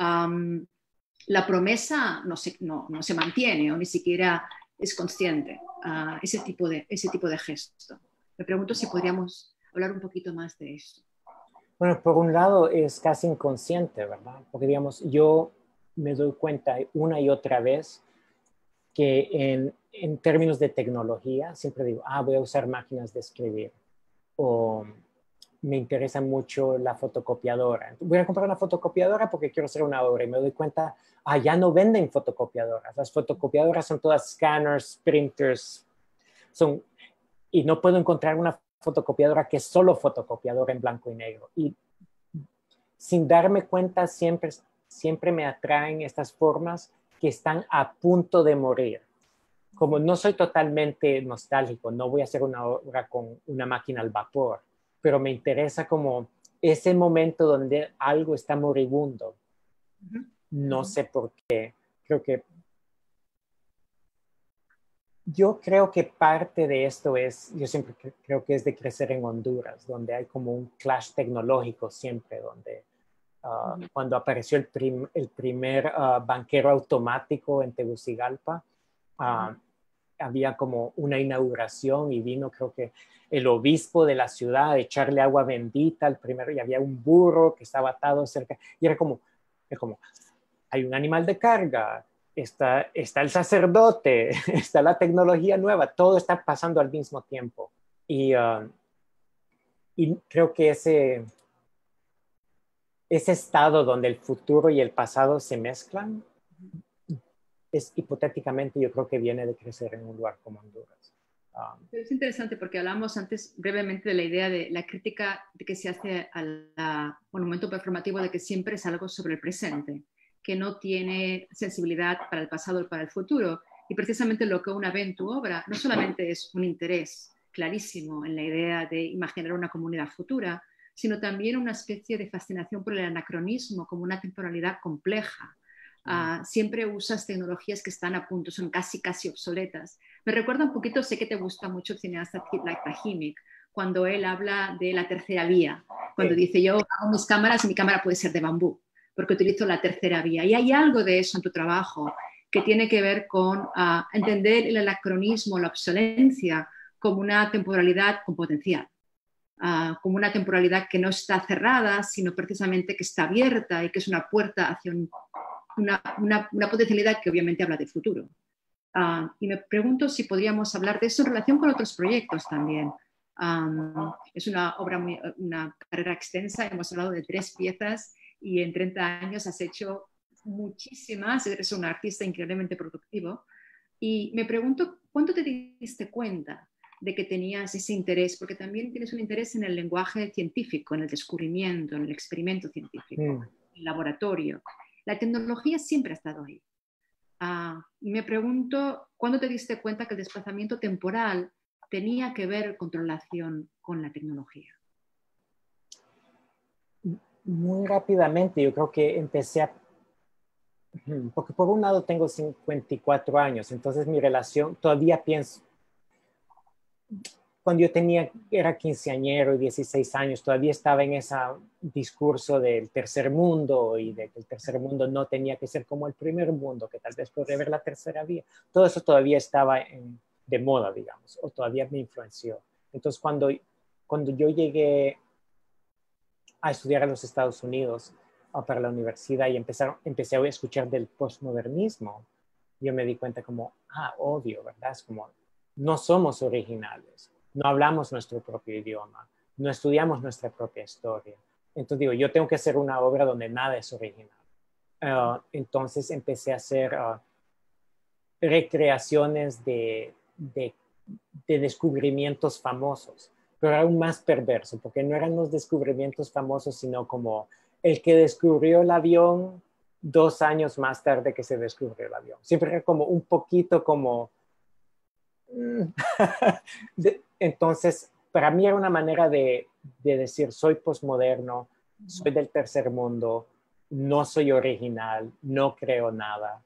la promesa no se mantiene o ni siquiera es consciente. Ese tipo de gesto. Me pregunto si podríamos hablar un poquito más de eso. Bueno, por un lado es casi inconsciente, ¿verdad? Porque digamos, yo me doy cuenta una y otra vez que en términos de tecnología siempre digo, voy a usar máquinas de escribir o me interesa mucho la fotocopiadora. Voy a comprar una fotocopiadora porque quiero hacer una obra y me doy cuenta, ya no venden fotocopiadoras. Las fotocopiadoras son todas scanners, printers, y no puedo encontrar una fotocopiadora que es solo fotocopiadora en blanco y negro. Y sin darme cuenta siempre me atraen estas formas que están a punto de morir. Como no soy totalmente nostálgico, no voy a hacer una obra con una máquina al vapor, pero me interesa como ese momento donde algo está moribundo. No sé por qué. Yo creo que parte de esto yo siempre creo que es de crecer en Honduras, donde hay como un clash tecnológico siempre, donde cuando apareció el primer banquero automático en Tegucigalpa, había como una inauguración y vino, creo que el obispo de la ciudad a echarle agua bendita al primero y había un burro que estaba atado cerca y era como hay un animal de carga, está el sacerdote, está la tecnología nueva, todo está pasando al mismo tiempo. Y creo que ese estado donde el futuro y el pasado se mezclan es hipotéticamente, yo creo que viene de crecer en un lugar como Honduras. Es interesante porque hablamos antes brevemente de la idea de la crítica que se hace al monumento performativo de que siempre es algo sobre el presente, que no tiene sensibilidad para el pasado o para el futuro. Y precisamente lo que uno ve en tu obra no solamente es un interés clarísimo en la idea de imaginar una comunidad futura, sino también una especie de fascinación por el anacronismo como una temporalidad compleja. Siempre usas tecnologías que están a punto, son casi obsoletas. Me recuerda un poquito, sé que te gusta mucho el cineasta Like Tahimik, cuando él habla de la tercera vía, Cuando dice yo hago mis cámaras y mi cámara puede ser de bambú, porque utilizo la tercera vía. Y hay algo de eso en tu trabajo que tiene que ver con entender el anacronismo, la obsolencia, como una temporalidad con potencial. Como una temporalidad que no está cerrada, sino precisamente que está abierta y que es una puerta hacia una potencialidad que obviamente habla de futuro. Y me pregunto si podríamos hablar de eso en relación con otros proyectos también. Es una una carrera extensa, hemos hablado de 3 piezas y en 30 años has hecho muchísimas, eres un artista increíblemente productivo. Y me pregunto, ¿cuándo te diste cuenta de que tenías ese interés? Porque también tienes un interés en el lenguaje científico, en el descubrimiento, en el experimento científico, en el laboratorio. La tecnología siempre ha estado ahí. Y me pregunto, ¿cuándo te diste cuenta que el desplazamiento temporal tenía que ver con tu relación con la tecnología? Muy rápidamente, yo creo que empecé porque por un lado tengo 54 años, entonces mi relación, todavía pienso, cuando yo era quinceañero y 16 años, todavía estaba en ese discurso del tercer mundo y de que el tercer mundo no tenía que ser como el primer mundo, que tal vez podría haber la tercera vía. Todo eso todavía estaba de moda, digamos, o todavía me influenció. Entonces, cuando yo llegué a estudiar en los Estados Unidos para la universidad y empecé a escuchar del postmodernismo, yo me di cuenta como, obvio, ¿verdad? Es como, no somos originales, no hablamos nuestro propio idioma, no estudiamos nuestra propia historia. Entonces digo, yo tengo que hacer una obra donde nada es original. Entonces empecé a hacer recreaciones de descubrimientos famosos, pero aún más perverso, porque no eran los descubrimientos famosos, sino como el que descubrió el avión 2 años más tarde que se descubrió el avión. Siempre era como un poquito como... Entonces, para mí era una manera de decir, soy posmoderno, soy del tercer mundo, no soy original, no creo nada,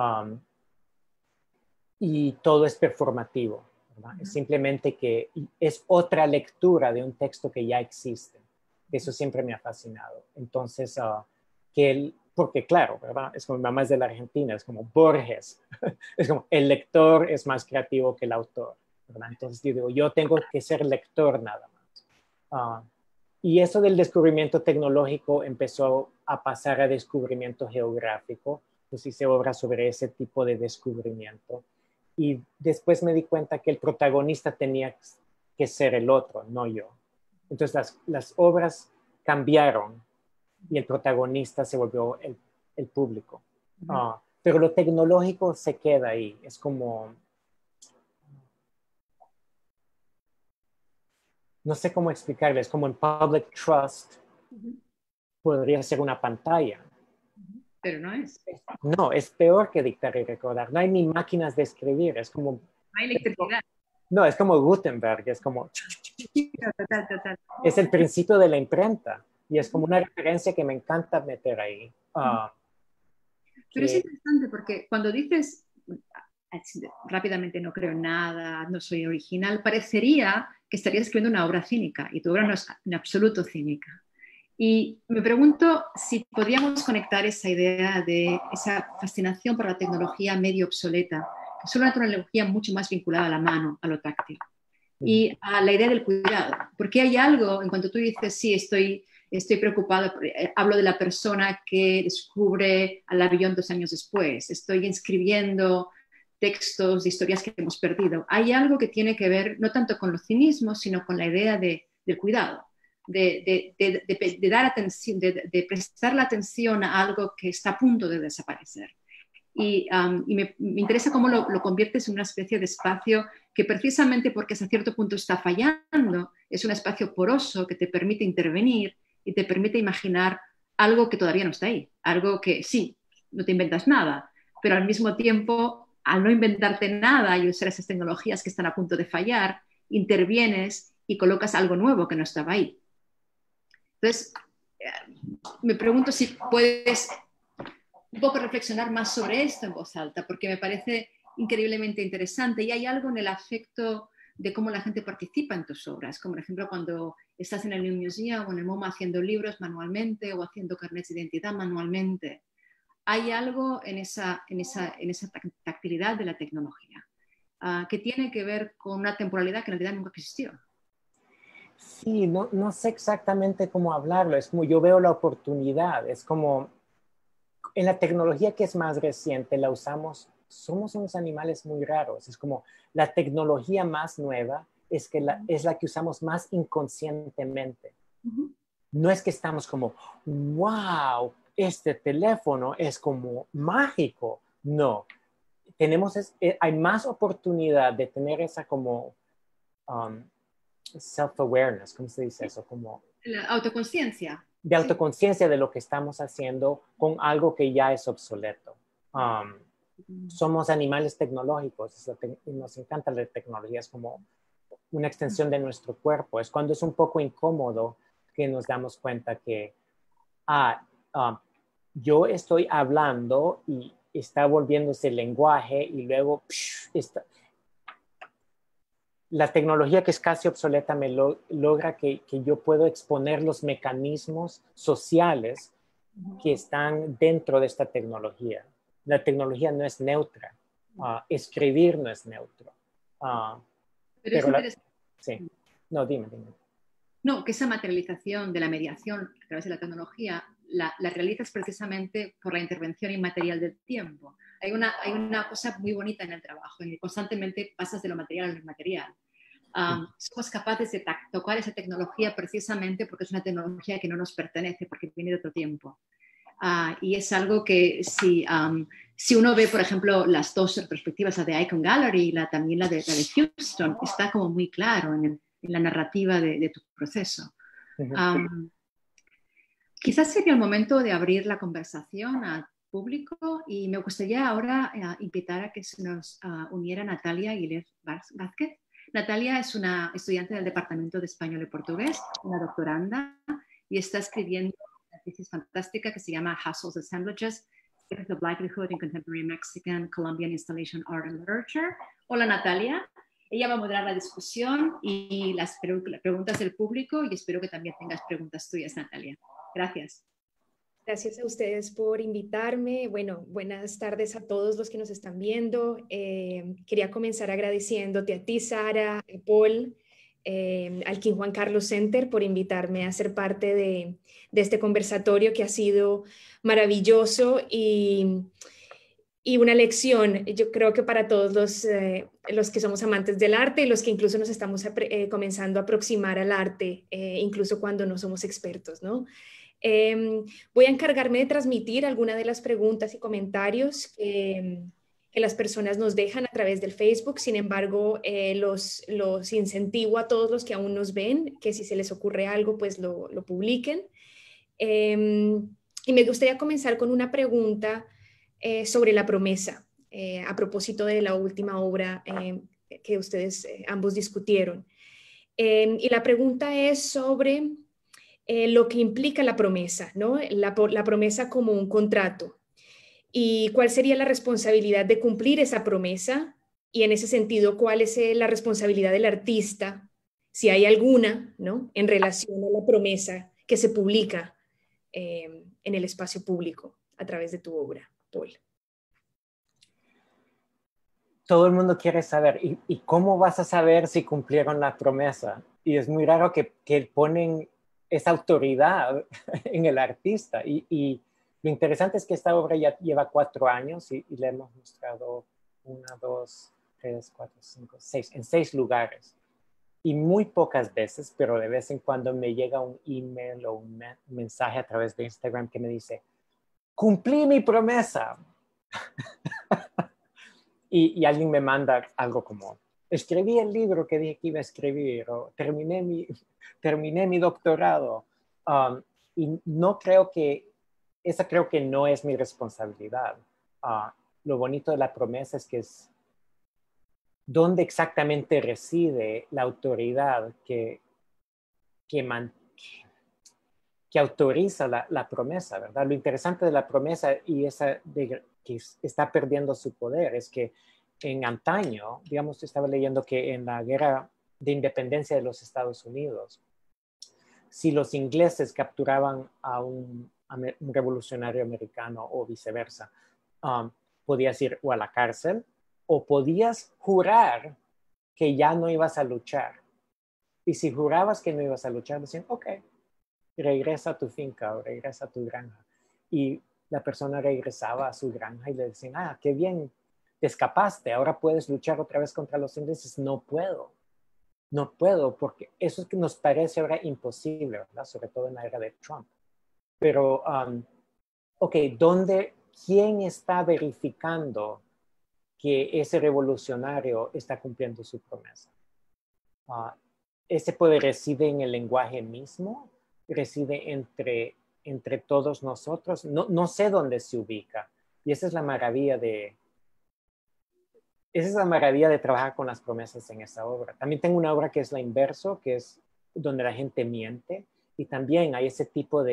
y todo es performativo, ¿verdad? Es simplemente que es otra lectura de un texto que ya existe. Eso siempre me ha fascinado. Entonces, porque claro, ¿verdad? Es como mi mamá es de la Argentina, es como Borges, es como el lector es más creativo que el autor, ¿verdad? Entonces yo digo, yo tengo que ser lector nada más. Y eso del descubrimiento tecnológico empezó a pasar a descubrimiento geográfico. Pues hice obras sobre ese tipo de descubrimiento. Y después me di cuenta que el protagonista tenía que ser el otro, no yo. Entonces las obras cambiaron y el protagonista se volvió el público. Pero lo tecnológico se queda ahí. Es como... No sé cómo explicarles, como en Public Trust podría ser una pantalla. Pero no es. No, es peor que dictar y recordar. No hay ni máquinas de escribir, es como... No hay electricidad. No, es como Gutenberg, es como... Total. Es el principio de la imprenta y es como una referencia que me encanta meter ahí. Pero es interesante porque cuando dices rápidamente no creo en nada, no soy original, parecería que estarías escribiendo una obra cínica y tu obra no es en absoluto cínica. Y me pregunto si podríamos conectar esa idea de esa fascinación por la tecnología medio obsoleta, que es una tecnología mucho más vinculada a la mano, a lo táctil, y a la idea del cuidado. Porque hay algo, en cuanto tú dices, sí, estoy preocupado, hablo de la persona que descubre al avión 2 años después, estoy escribiendo textos de historias que hemos perdido. Hay algo que tiene que ver no tanto con los cinismos, sino con la idea del cuidado, de dar atención, de prestar la atención a algo que está a punto de desaparecer. Y me interesa cómo lo conviertes en una especie de espacio que precisamente porque hasta cierto punto está fallando, es un espacio poroso que te permite intervenir y te permite imaginar algo que todavía no está ahí, algo que sí, no te inventas nada, pero al mismo tiempo, al no inventarte nada y usar esas tecnologías que están a punto de fallar, intervienes y colocas algo nuevo que no estaba ahí. Entonces, me pregunto si puedes un poco reflexionar más sobre esto en voz alta, porque me parece increíblemente interesante y hay algo en el afecto de cómo la gente participa en tus obras, como por ejemplo cuando estás en el New Museum o en el MoMA haciendo libros manualmente o haciendo carnets de identidad manualmente. Hay algo en esa tactilidad de la tecnología que tiene que ver con una temporalidad que en realidad nunca existió. Sí, no sé exactamente cómo hablarlo. Es como yo veo la oportunidad. Es como en la tecnología que es más reciente la usamos. Somos unos animales muy raros. Es como la tecnología más nueva es la que usamos más inconscientemente. No es que estamos como, wow, este teléfono es como mágico. No, hay más oportunidad de tener esa como self-awareness, ¿cómo se dice eso? Como la autoconciencia. De autoconciencia de lo que estamos haciendo con algo que ya es obsoleto. Somos animales tecnológicos y nos encanta la tecnología, es como una extensión de nuestro cuerpo. Es cuando es un poco incómodo que nos damos cuenta que yo estoy hablando y está volviéndose el lenguaje y luego la tecnología que es casi obsoleta me logra que yo puedo exponer los mecanismos sociales que están dentro de esta tecnología. La tecnología no es neutra. Escribir no es neutro. Pero es interesante. Sí. No, dime. No, que esa materialización de la mediación a través de la tecnología la realizas precisamente por la intervención inmaterial del tiempo. Hay una cosa muy bonita en el trabajo, en que constantemente pasas de lo material a lo inmaterial. Somos capaces de tocar esa tecnología precisamente porque es una tecnología que no nos pertenece, porque viene de otro tiempo. Y es algo que si uno ve, por ejemplo, las dos perspectivas, la de Icon Gallery y también la de Houston, está como muy claro en la narrativa de tu proceso. Quizás sería el momento de abrir la conversación al público y me gustaría ahora invitar a que se nos uniera Natalia Aguilera Vázquez. Natalia es una estudiante del Departamento de Español y Portugués, una doctoranda, y está escribiendo una tesis fantástica que se llama Hustles Assemblages, The Livelihood in Contemporary Mexican Colombian Installation Art and Literature. Hola Natalia, ella va a moderar la discusión y las preguntas del público y espero que también tengas preguntas tuyas, Natalia. Gracias. Gracias a ustedes por invitarme. Bueno, buenas tardes a todos los que nos están viendo. Quería comenzar agradeciéndote a ti, Sara, a Paul, al King Juan Carlos Center por invitarme a ser parte de este conversatorio que ha sido maravilloso y una lección, yo creo que para todos los que somos amantes del arte y los que incluso nos estamos comenzando a aproximar al arte, incluso cuando no somos expertos, ¿no? Voy a encargarme de transmitir algunas de las preguntas y comentarios que las personas nos dejan a través del Facebook. Sin embargo, los incentivo a todos los que aún nos ven, que si se les ocurre algo, pues lo publiquen. Y me gustaría comenzar con una pregunta sobre la promesa, a propósito de la última obra que ustedes ambos discutieron. Y la pregunta es sobre lo que implica la promesa, ¿no? La promesa como un contrato. ¿Y cuál sería la responsabilidad de cumplir esa promesa? Y en ese sentido, ¿cuál es la responsabilidad del artista, si hay alguna, ¿no?, en relación a la promesa que se publica en el espacio público a través de tu obra, Paul? Todo el mundo quiere saber, ¿y cómo vas a saber si cumplieron la promesa? Y es muy raro que ponen esa autoridad en el artista. Y lo interesante es que esta obra ya lleva 4 años y le hemos mostrado 1, 2, 3, 4, 5, 6, en 6 lugares. Y muy pocas veces, pero de vez en cuando me llega un email o un mensaje a través de Instagram que me dice, cumplí mi promesa. y alguien me manda algo como, escribí el libro que dije que iba a escribir, o terminé mi doctorado. Y no creo que, esa creo que no es mi responsabilidad. Lo bonito de la promesa es que es dónde exactamente reside la autoridad que autoriza la promesa, ¿verdad? Lo interesante de la promesa y esa que está perdiendo su poder es que en antaño, digamos, estaba leyendo que en la guerra de independencia de los Estados Unidos, si los ingleses capturaban a un revolucionario americano o viceversa, podías ir o a la cárcel o podías jurar que ya no ibas a luchar. Y si jurabas que no ibas a luchar, decían, ok, regresa a tu finca o regresa a tu granja. Y la persona regresaba a su granja y le decían, qué bien, te escapaste, ahora puedes luchar otra vez contra los ingleses. No puedo, porque eso es que nos parece ahora imposible, ¿verdad? Sobre todo en la era de Trump. Pero, ok, ¿quién está verificando que ese revolucionario está cumpliendo su promesa? Ese poder reside en el lenguaje mismo, reside entre todos nosotros. No sé dónde se ubica. Y esa es la maravilla de trabajar con las promesas en esa obra. También tengo una obra que es la inverso, que es donde la gente miente. Y también hay ese tipo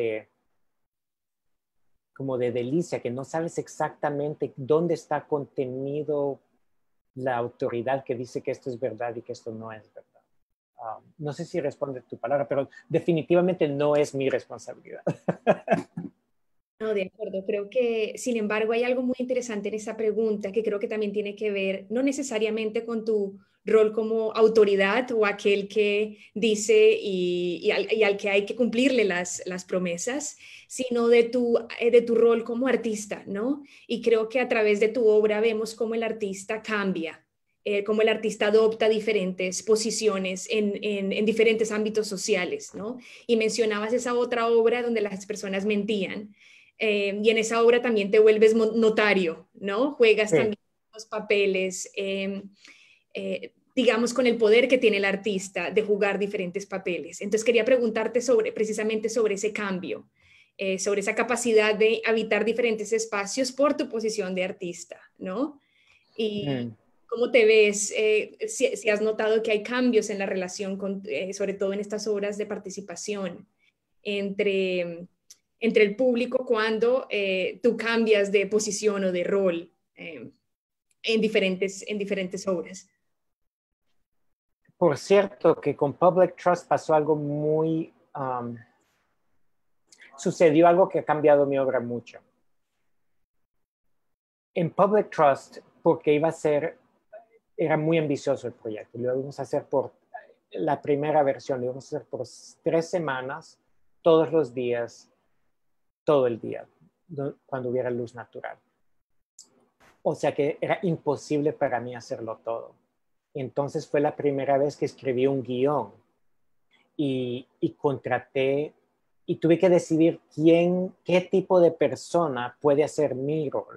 como de delicia, que no sabes exactamente dónde está contenido la autoridad que dice que esto es verdad y que esto no es verdad. No sé si responde tu palabra, pero definitivamente no es mi responsabilidad. No, de acuerdo. Creo que, sin embargo, hay algo muy interesante en esa pregunta que creo que también tiene que ver, no necesariamente con tu rol como autoridad o aquel que dice y al que hay que cumplirle las promesas, sino de tu rol como artista, ¿no? Y creo que a través de tu obra vemos cómo el artista cambia, cómo el artista adopta diferentes posiciones en diferentes ámbitos sociales, ¿no? Y mencionabas esa otra obra donde las personas mentían. Y en esa obra también te vuelves notario, ¿no? Juegas también los papeles, digamos, con el poder que tiene el artista de jugar diferentes papeles. Entonces quería preguntarte precisamente sobre ese cambio, sobre esa capacidad de habitar diferentes espacios por tu posición de artista, ¿no? Y ¿cómo te ves? Si has notado que hay cambios en la relación, sobre todo en estas obras de participación, entre el público cuando tú cambias de posición o de rol en diferentes obras. Por cierto, que con Public Trust pasó algo sucedió algo que ha cambiado mi obra mucho. En Public Trust, porque era muy ambicioso el proyecto, lo íbamos a hacer por la primera versión, lo íbamos a hacer por 3 semanas, todos los días, todo el día, cuando hubiera luz natural. O sea que era imposible para mí hacerlo todo. Entonces fue la primera vez que escribí un guión y contraté y tuve que decidir qué tipo de persona puede hacer mi rol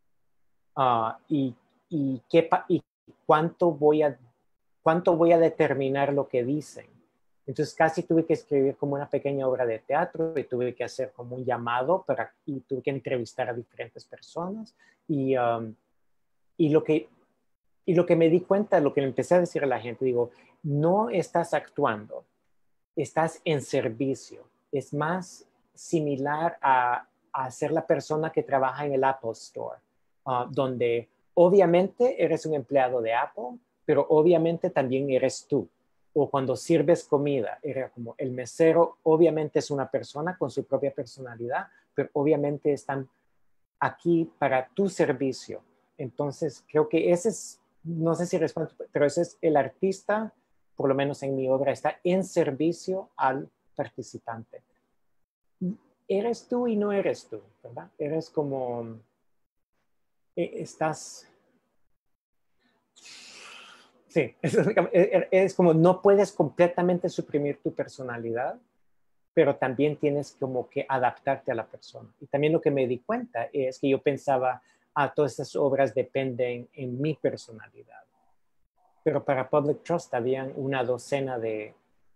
y cuánto voy a determinar lo que dicen. Entonces casi tuve que escribir como una pequeña obra de teatro y tuve que hacer como un llamado y tuve que entrevistar a diferentes personas y lo que me di cuenta, lo que le empecé a decir a la gente, digo, no estás actuando, estás en servicio. Es más similar a ser la persona que trabaja en el Apple Store, donde obviamente eres un empleado de Apple, pero obviamente también eres tú. O cuando sirves comida, era como el mesero, obviamente es una persona con su propia personalidad, pero obviamente están aquí para tu servicio. Entonces, creo que ese es, no sé si respondo, pero ese es el artista, por lo menos en mi obra, está en servicio al participante. Eres tú y no eres tú, ¿verdad? Eres como, sí, es como no puedes completamente suprimir tu personalidad, pero también tienes como que adaptarte a la persona. Y también lo que me di cuenta es que yo pensaba, todas estas obras dependen en mi personalidad. Pero para Public Trust habían una docena de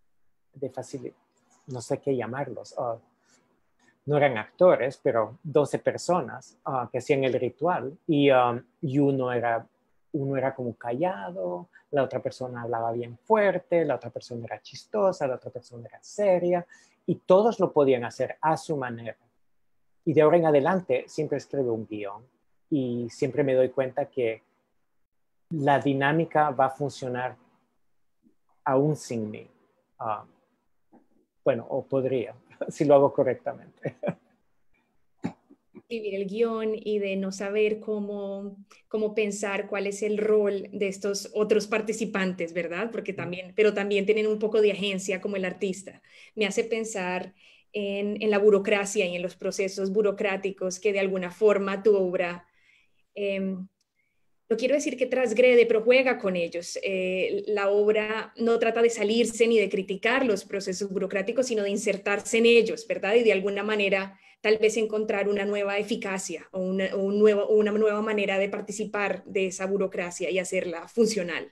no sé qué llamarlos. No eran actores, pero 12 personas que hacían el ritual y uno era como callado, la otra persona hablaba bien fuerte, la otra persona era chistosa, la otra persona era seria y todos lo podían hacer a su manera. Y de ahora en adelante siempre escribo un guión y siempre me doy cuenta que la dinámica va a funcionar aún sin mí. Bueno, o podría, si lo hago correctamente. Escribir el guión y de no saber cómo pensar cuál es el rol de estos otros participantes, ¿verdad? Porque pero también tienen un poco de agencia como el artista. Me hace pensar en la burocracia y en los procesos burocráticos que de alguna forma tu obra, no quiero decir que transgrede, pero juega con ellos. La obra no trata de salirse ni de criticar los procesos burocráticos, sino de insertarse en ellos, ¿verdad? Y de alguna manera tal vez encontrar una nueva eficacia o una nueva manera de participar de esa burocracia y hacerla funcional.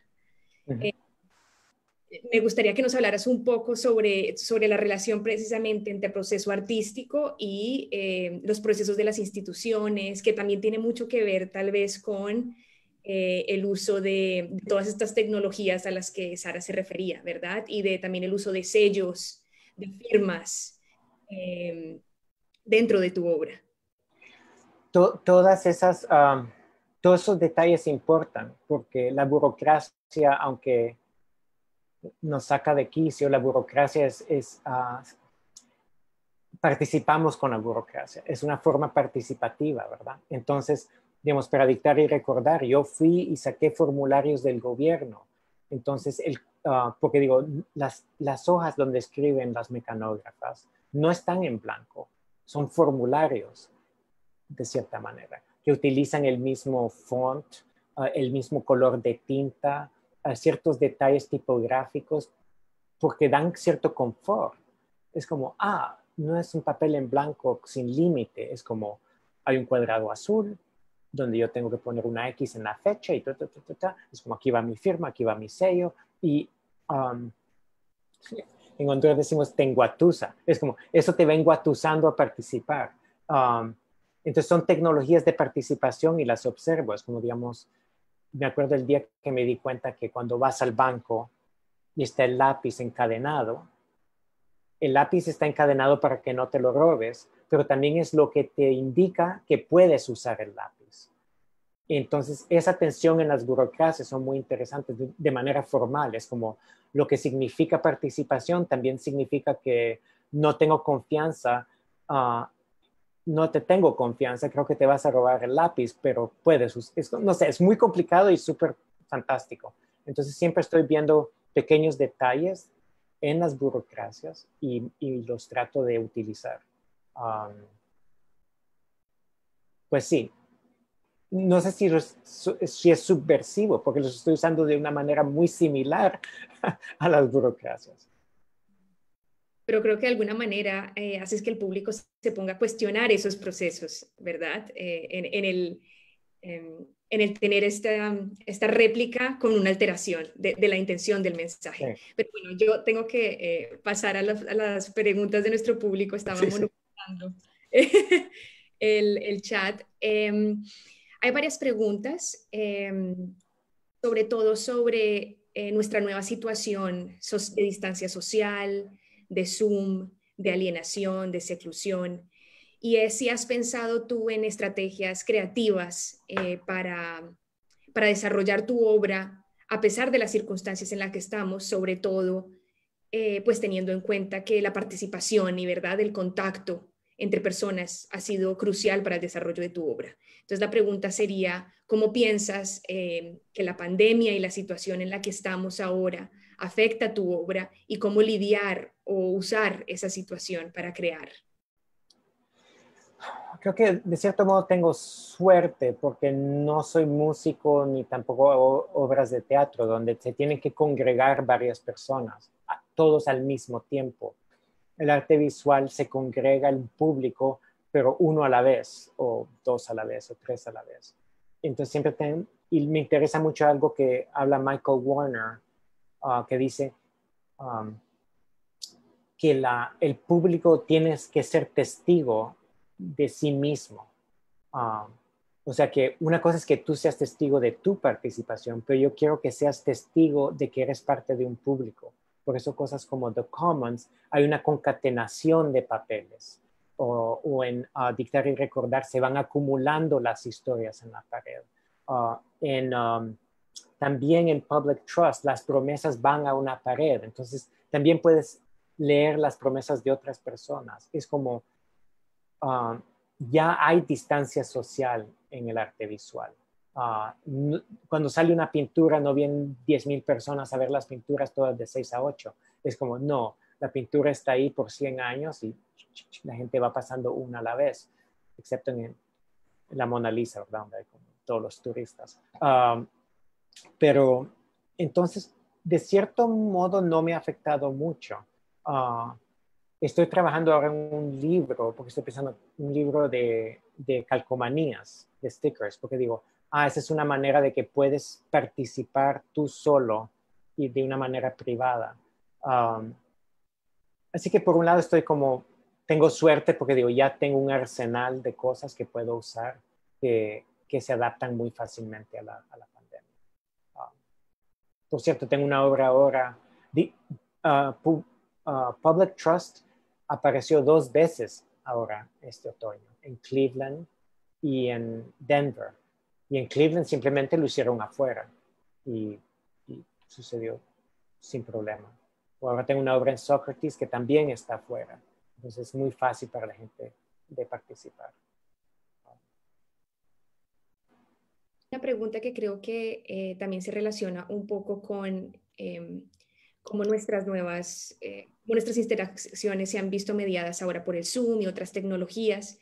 Me gustaría que nos hablaras un poco sobre la relación precisamente entre el proceso artístico y los procesos de las instituciones, que también tiene mucho que ver tal vez con el uso de todas estas tecnologías a las que Sara se refería, ¿verdad? Y también el uso de sellos, de firmas dentro de tu obra. Todos esos detalles importan, porque la burocracia, aunque nos saca de quicio, la burocracia participamos con la burocracia, es una forma participativa, ¿verdad? Entonces, digamos, para dictar y recordar, yo fui y saqué formularios del gobierno. Entonces, porque digo, las hojas donde escriben las mecanógrafas no están en blanco, son formularios, de cierta manera, que utilizan el mismo font, el mismo color de tinta, ciertos detalles tipográficos, porque dan cierto confort. Es como, no es un papel en blanco sin límite, es como, hay un cuadrado azul, donde yo tengo que poner una X en la fecha y es como aquí va mi firma, aquí va mi sello y en Honduras decimos te enguatusa, es como eso te va enguatusando a participar. Entonces son tecnologías de participación y las observo, es como digamos, me acuerdo el día que me di cuenta que cuando vas al banco y está el lápiz encadenado, el lápiz está encadenado para que no te lo robes, pero también es lo que te indica que puedes usar el lápiz. Entonces, esa tensión en las burocracias son muy interesantes de manera formal. Es como lo que significa participación también significa que no tengo confianza, no te tengo confianza, creo que te vas a robar el lápiz, pero puedes. No sé, es muy complicado y súper fantástico. Entonces, siempre estoy viendo pequeños detalles en las burocracias y los trato de utilizar. Pues sí, no sé si es subversivo, porque los estoy usando de una manera muy similar a las burocracias. Pero creo que de alguna manera haces que el público se ponga a cuestionar esos procesos, ¿verdad? En el tener esta réplica con una alteración de la intención del mensaje. Sí. Pero bueno, yo tengo que pasar a las preguntas de nuestro público. Estábamos monopolizando el chat. Hay varias preguntas, sobre todo sobre nuestra nueva situación de distancia social, de Zoom, de alienación, de seclusión. Y es si has pensado tú en estrategias creativas para desarrollar tu obra, a pesar de las circunstancias en las que estamos, sobre todo, pues teniendo en cuenta que la participación y, ¿verdad?, el contacto entre personas ha sido crucial para el desarrollo de tu obra. Entonces la pregunta sería, ¿cómo piensas que la pandemia y la situación en la que estamos ahora afecta tu obra y cómo lidiar o usar esa situación para crear? Creo que de cierto modo tengo suerte porque no soy músico ni tampoco hago obras de teatro donde se tienen que congregar varias personas, todos al mismo tiempo. El arte visual se congrega en público, pero uno a la vez, o dos a la vez, o tres a la vez. Entonces siempre y me interesa mucho algo que habla Michael Warner, que dice que el público tiene que ser testigo de sí mismo. O sea que una cosa es que tú seas testigo de tu participación, pero yo quiero que seas testigo de que eres parte de un público. Por eso cosas como The Commons, hay una concatenación de papeles. O en Dictar y Recordar se van acumulando las historias en la pared. también en Public Trust las promesas van a una pared, entonces también puedes leer las promesas de otras personas. Es como, ya hay distancia social en el arte visual. Cuando sale una pintura no vienen 10,000 personas a ver las pinturas todas de 6 a 8. Es como, no, la pintura está ahí por 100 años y la gente va pasando una a la vez, excepto en la Mona Lisa, ¿verdad? Donde hay como todos los turistas. Pero entonces, de cierto modo, no me ha afectado mucho. Estoy trabajando ahora en un libro, porque estoy pensando en un libro de calcomanías, de stickers, porque digo, esa es una manera de que puedes participar tú solo y de una manera privada. Así que por un lado tengo suerte porque digo, ya tengo un arsenal de cosas que puedo usar que se adaptan muy fácilmente a la pandemia. Por cierto, tengo una obra ahora, Public Trust apareció 2 veces ahora este otoño, en Cleveland y en Denver. Y en Cleveland simplemente lo hicieron afuera y sucedió sin problema. O ahora tengo una obra en Socrates que también está afuera. Entonces es muy fácil para la gente de participar. Una pregunta que creo que también se relaciona un poco con cómo nuestras interacciones se han visto mediadas ahora por el Zoom y otras tecnologías.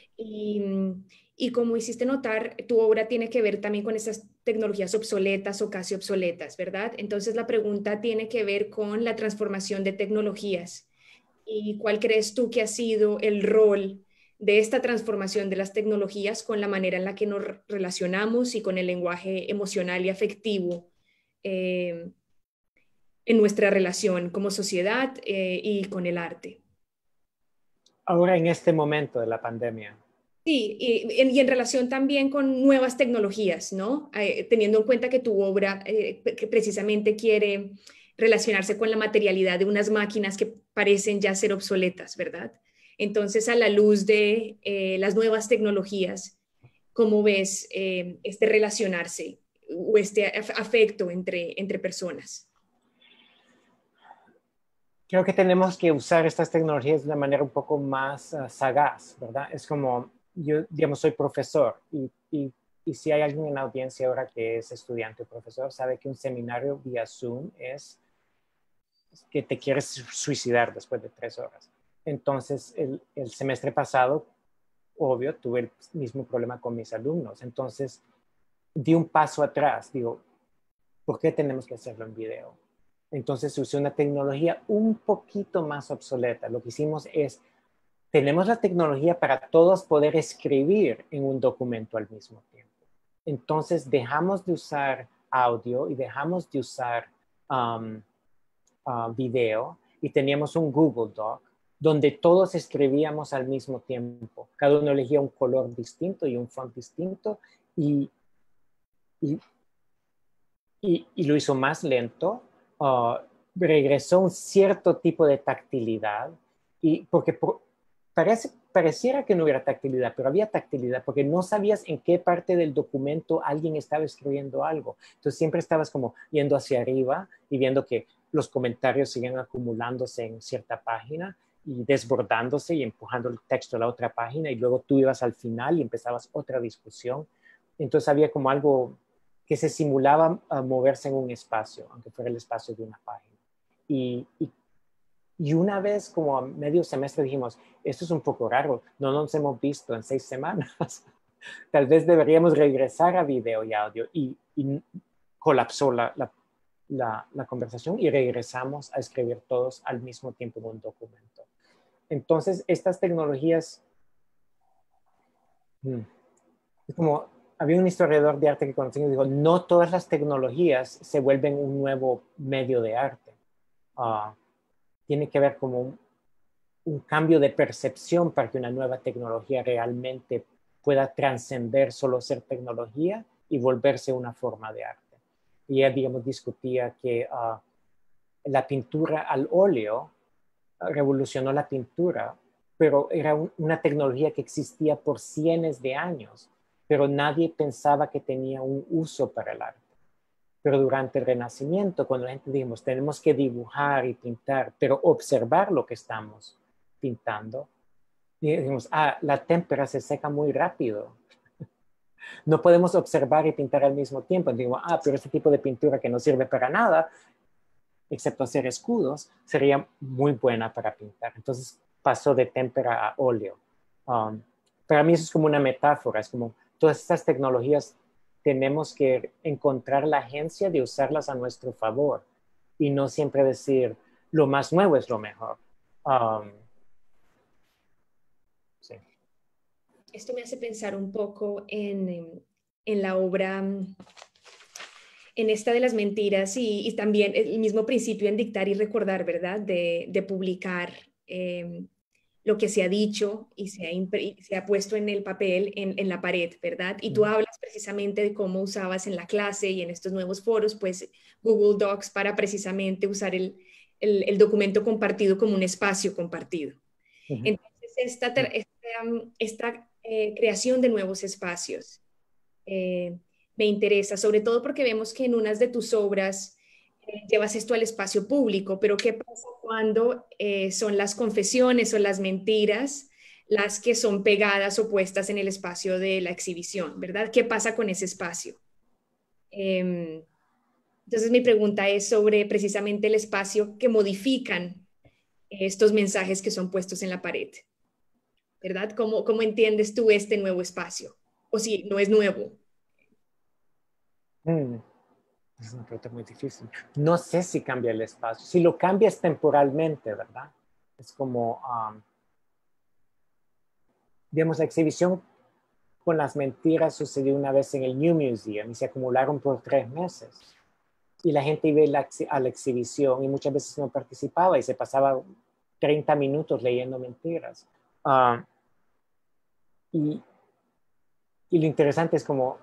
Y como hiciste notar, tu obra tiene que ver también con esas tecnologías obsoletas o casi obsoletas, ¿verdad? Entonces la pregunta tiene que ver con la transformación de tecnologías. ¿Y cuál crees tú que ha sido el rol de esta transformación de las tecnologías con la manera en la que nos relacionamos y con el lenguaje emocional y afectivo en nuestra relación como sociedad y con el arte? Ahora en este momento de la pandemia. Sí, y en relación también con nuevas tecnologías, ¿no? Teniendo en cuenta que tu obra que precisamente quiere relacionarse con la materialidad de unas máquinas que parecen ya ser obsoletas, ¿verdad? Entonces, a la luz de las nuevas tecnologías, ¿cómo ves este relacionarse o este afecto entre personas? Creo que tenemos que usar estas tecnologías de una manera un poco más sagaz, ¿verdad? Es como, yo, digamos, soy profesor y si hay alguien en la audiencia ahora que es estudiante o profesor, sabe que un seminario vía Zoom es que te quieres suicidar después de 3 horas. Entonces, el semestre pasado, obvio, tuve el mismo problema con mis alumnos. Entonces, di un paso atrás. Digo, ¿por qué tenemos que hacerlo en video? Entonces, usé una tecnología un poquito más obsoleta. Lo que hicimos es, tenemos la tecnología para todos poder escribir en un documento al mismo tiempo. Entonces, dejamos de usar audio y dejamos de usar video y teníamos un Google Doc donde todos escribíamos al mismo tiempo. Cada uno elegía un color distinto y un font distinto y lo hizo más lento. Regresó un cierto tipo de tactilidad porque pareciera que no hubiera tactilidad, pero había tactilidad porque no sabías en qué parte del documento alguien estaba escribiendo algo. Entonces siempre estabas como yendo hacia arriba y viendo que los comentarios siguen acumulándose en cierta página y desbordándose y empujando el texto a la otra página y luego tú ibas al final y empezabas otra discusión. Entonces había como algo que se simulaba moverse en un espacio, aunque fuera el espacio de una página. Y una vez, como a medio semestre, dijimos, esto es un poco raro, no nos hemos visto en 6 semanas. Tal vez deberíamos regresar a video y audio. Y colapsó la conversación y regresamos a escribir todos al mismo tiempo en un documento. Entonces, estas tecnologías, es como, había un historiador de arte que conocí y dijo, no todas las tecnologías se vuelven un nuevo medio de arte. Tiene que haber como un cambio de percepción para que una nueva tecnología realmente pueda trascender solo ser tecnología y volverse una forma de arte. Y ella, digamos, discutía que la pintura al óleo revolucionó la pintura, pero era una tecnología que existía por cientos de años, pero nadie pensaba que tenía un uso para el arte. Pero durante el Renacimiento, cuando la gente dijimos, tenemos que dibujar y pintar, pero observar lo que estamos pintando, dijimos, la témpera se seca muy rápido. No podemos observar y pintar al mismo tiempo. Digo, pero este tipo de pintura que no sirve para nada, excepto hacer escudos, sería muy buena para pintar. Entonces pasó de témpera a óleo. Para mí eso es como una metáfora, es como todas estas tecnologías tenemos que encontrar la agencia de usarlas a nuestro favor y no siempre decir lo más nuevo es lo mejor. Sí. Esto me hace pensar un poco en la obra, en esta de las mentiras y también el mismo principio en dictar y recordar, ¿verdad? De publicar lo que se ha dicho y se ha puesto en el papel, en la pared, ¿verdad? Y tú hablas precisamente de cómo usabas en la clase y en estos nuevos foros, pues Google Docs para precisamente usar el documento compartido como un espacio compartido. Entonces, esta creación de nuevos espacios me interesa, sobre todo porque vemos que en unas de tus obras llevas esto al espacio público, pero ¿qué pasa cuando son las confesiones o las mentiras las que son pegadas o puestas en el espacio de la exhibición, ¿verdad? ¿Qué pasa con ese espacio? Entonces mi pregunta es sobre precisamente el espacio que modifican estos mensajes que son puestos en la pared, ¿verdad? ¿Cómo entiendes tú este nuevo espacio? O si no es nuevo. Es una pregunta muy difícil. No sé si cambia el espacio. Si lo cambias temporalmente, ¿verdad? Es como, digamos, la exhibición con las mentiras sucedió una vez en el New Museum y se acumularon por 3 meses. Y la gente iba a la exhibición y muchas veces no participaba y se pasaba 30 minutos leyendo mentiras. Y lo interesante es como,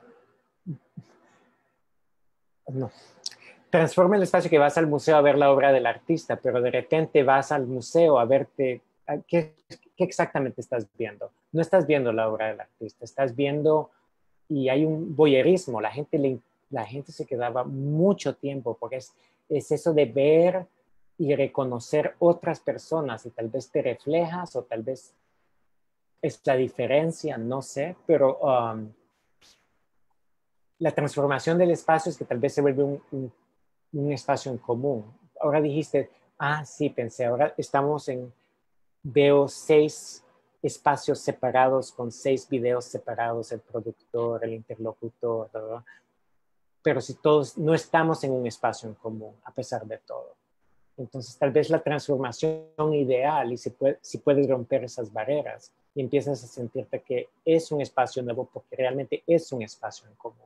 no, transforma el espacio que vas al museo a ver la obra del artista, pero de repente vas al museo a verte, ¿qué exactamente estás viendo? No estás viendo la obra del artista, estás viendo, y hay un voyerismo, la gente se quedaba mucho tiempo, porque es eso de ver y reconocer otras personas, y tal vez te reflejas, o tal vez es la diferencia, no sé, pero la transformación del espacio es que tal vez se vuelve un espacio en común. Ahora dijiste, sí, pensé, ahora veo 6 espacios separados con 6 videos separados, el productor, el interlocutor, ¿verdad? Pero si todos no estamos en un espacio en común, a pesar de todo. Entonces, tal vez la transformación ideal, y si puedes romper esas barreras y empiezas a sentirte que es un espacio nuevo porque realmente es un espacio en común.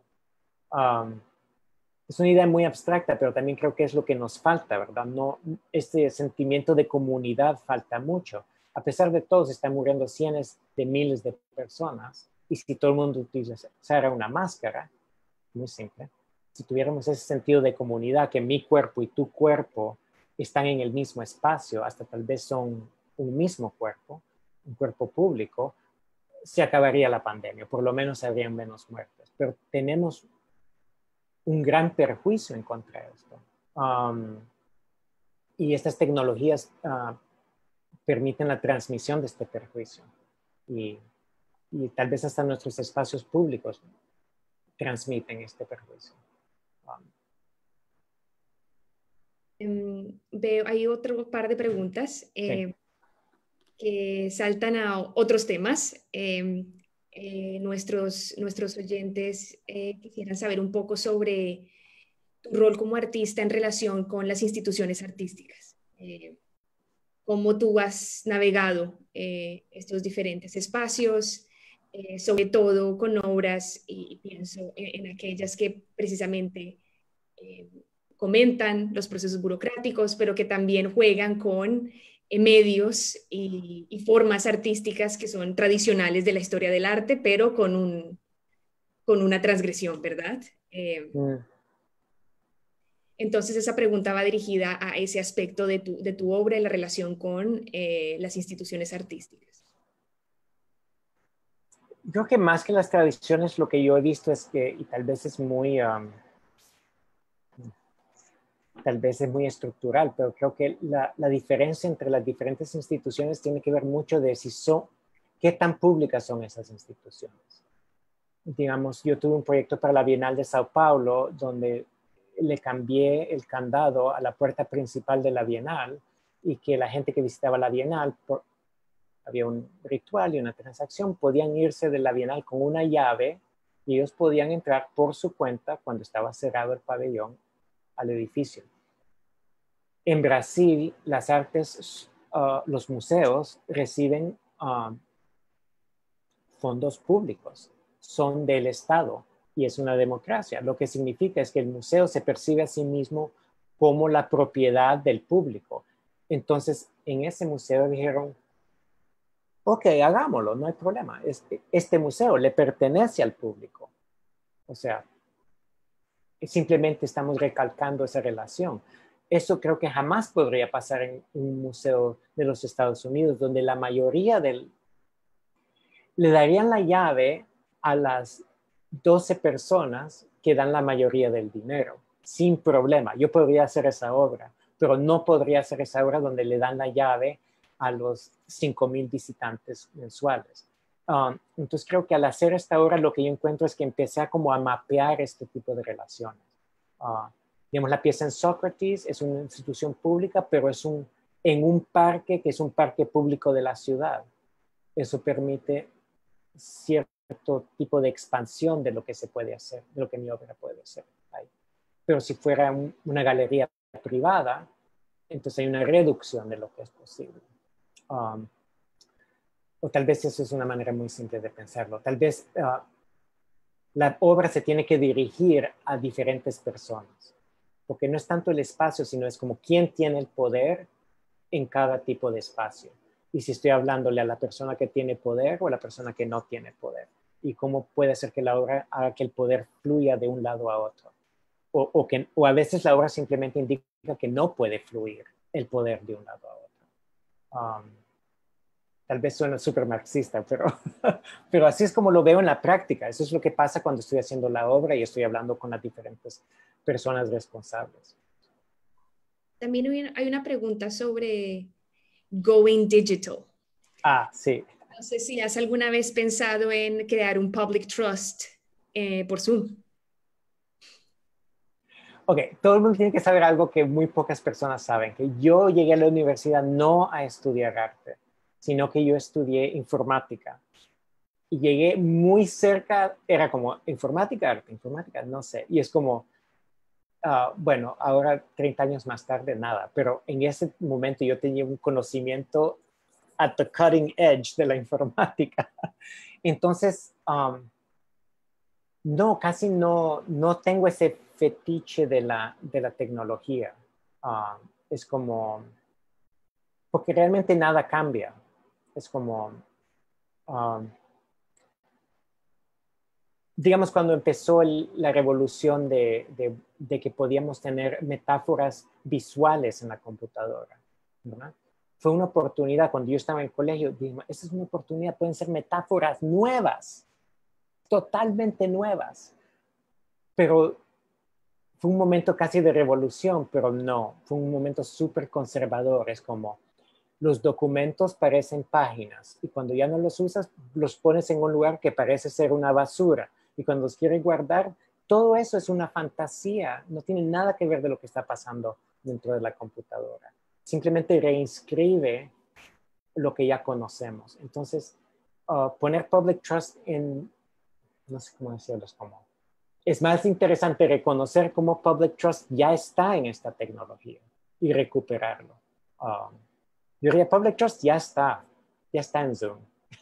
Es una idea muy abstracta, pero también creo que es lo que nos falta, ¿verdad? Este sentimiento de comunidad falta mucho. A pesar de todo, se están muriendo cientos de miles de personas, y si todo el mundo utilizara una máscara, muy simple, si tuviéramos ese sentido de comunidad, que mi cuerpo y tu cuerpo están en el mismo espacio, hasta tal vez son un mismo cuerpo, un cuerpo público, se acabaría la pandemia, por lo menos habrían menos muertes. Pero tenemos un gran perjuicio en contra de esto. Y estas tecnologías permiten la transmisión de este perjuicio. Y tal vez hasta nuestros espacios públicos transmiten este perjuicio. Hay otro par de preguntas que saltan a otros temas. Nuestros oyentes quisieran saber un poco sobre tu rol como artista en relación con las instituciones artísticas. Cómo tú has navegado estos diferentes espacios, sobre todo con obras, y pienso en aquellas que precisamente comentan los procesos burocráticos, pero que también juegan con medios y formas artísticas que son tradicionales de la historia del arte, pero con una transgresión, ¿verdad? Entonces esa pregunta va dirigida a ese aspecto de tu obra y la relación con las instituciones artísticas. Creo que más que las tradiciones, lo que yo he visto es que, y tal vez es muy tal vez es muy estructural, pero creo que la diferencia entre las diferentes instituciones tiene que ver mucho de qué tan públicas son esas instituciones. Digamos, yo tuve un proyecto para la Bienal de Sao Paulo donde le cambié el candado a la puerta principal de la Bienal y que la gente que visitaba la Bienal, había un ritual y una transacción, podían irse de la Bienal con una llave y ellos podían entrar por su cuenta cuando estaba cerrado el pabellón al edificio. En Brasil, las artes, los museos reciben fondos públicos, son del Estado y es una democracia. Lo que significa es que el museo se percibe a sí mismo como la propiedad del público. Entonces, en ese museo dijeron, ok, hagámoslo, no hay problema. Este museo le pertenece al público. O sea, simplemente estamos recalcando esa relación. Eso creo que jamás podría pasar en un museo de los Estados Unidos, donde la mayoría le darían la llave a las 12 personas que dan la mayoría del dinero, sin problema. Yo podría hacer esa obra, pero no podría hacer esa obra donde le dan la llave a los 5,000 visitantes mensuales. Entonces creo que al hacer esta obra lo que yo encuentro es que empecé a mapear este tipo de relaciones. Digamos, la pieza en Sócrates es una institución pública, pero es en un parque que es un parque público de la ciudad. Eso permite cierto tipo de expansión de lo que se puede hacer, de lo que mi obra puede hacer ahí. Pero si fuera una galería privada, entonces hay una reducción de lo que es posible. O tal vez eso es una manera muy simple de pensarlo. Tal vez la obra se tiene que dirigir a diferentes personas, porque no es tanto el espacio, sino es como quién tiene el poder en cada tipo de espacio. Y si estoy hablándole a la persona que tiene poder o a la persona que no tiene poder. Y cómo puede ser que la obra haga que el poder fluya de un lado a otro. O a veces la obra simplemente indica que no puede fluir el poder de un lado a otro. Tal vez suena súper marxista, pero así es como lo veo en la práctica. Eso es lo que pasa cuando estoy haciendo la obra y estoy hablando con las diferentes personas responsables. También hay una pregunta sobre going digital. Sí. No sé si has alguna vez pensado en crear un public trust por Zoom. Ok, todo el mundo tiene que saber algo que muy pocas personas saben, que yo llegué a la universidad no a estudiar arte, sino que yo estudié informática. Y llegué muy cerca, era como informática, arte, informática, no sé. Y es como, bueno, ahora 30 años más tarde, nada. Pero en ese momento yo tenía un conocimiento at the cutting edge de la informática. Entonces, no, casi no tengo ese fetiche de la tecnología. Es como, porque realmente nada cambia. Es como, digamos, cuando empezó la revolución de que podíamos tener metáforas visuales en la computadora, ¿verdad? Fue una oportunidad. Cuando yo estaba en el colegio, dije, esa es una oportunidad, pueden ser metáforas nuevas, totalmente nuevas. Pero fue un momento casi de revolución, pero no, fue un momento súper conservador. Es como, los documentos parecen páginas y cuando ya no los usas, los pones en un lugar que parece ser una basura. Y cuando los quieres guardar, todo eso es una fantasía. No tiene nada que ver de lo que está pasando dentro de la computadora. Simplemente reinscribe lo que ya conocemos. Entonces, poner public trust en, no sé cómo decirlo, es más interesante reconocer cómo public trust ya está en esta tecnología y recuperarlo. Yo diría, public trust ya está en Zoom.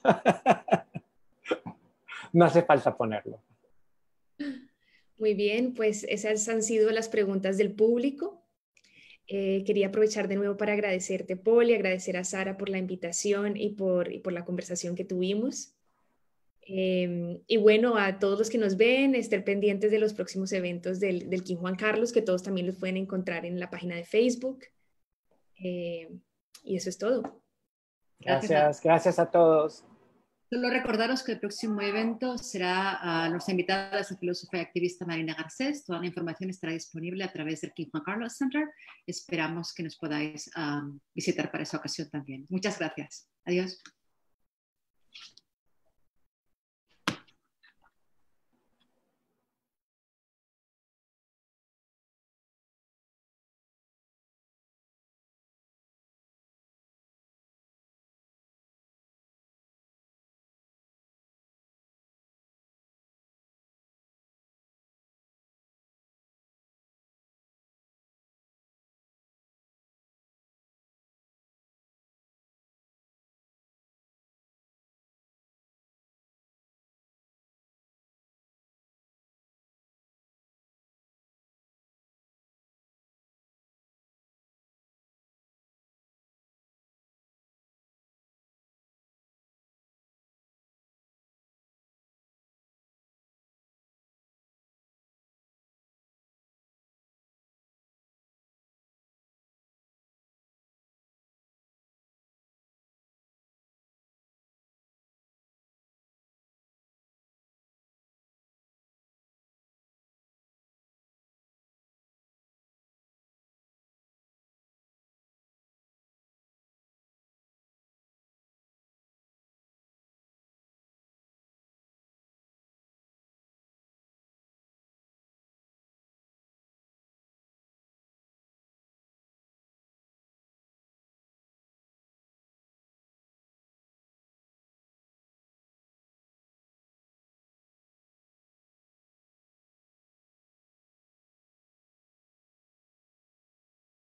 No hace falta ponerlo. Muy bien, pues esas han sido las preguntas del público. Quería aprovechar de nuevo para agradecerte, Paul, y agradecer a Sara por la invitación y por la conversación que tuvimos. Y bueno, a todos los que nos ven, estén pendientes de los próximos eventos del King Juan Carlos, que todos también los pueden encontrar en la página de Facebook. Y eso es todo. Gracias a todos. Solo recordaros que el próximo evento será nuestra invitada, la filósofa y activista Marina Garcés. Toda la información estará disponible a través del King Juan Carlos Center. Esperamos que nos podáis visitar para esa ocasión también. Muchas gracias. Adiós.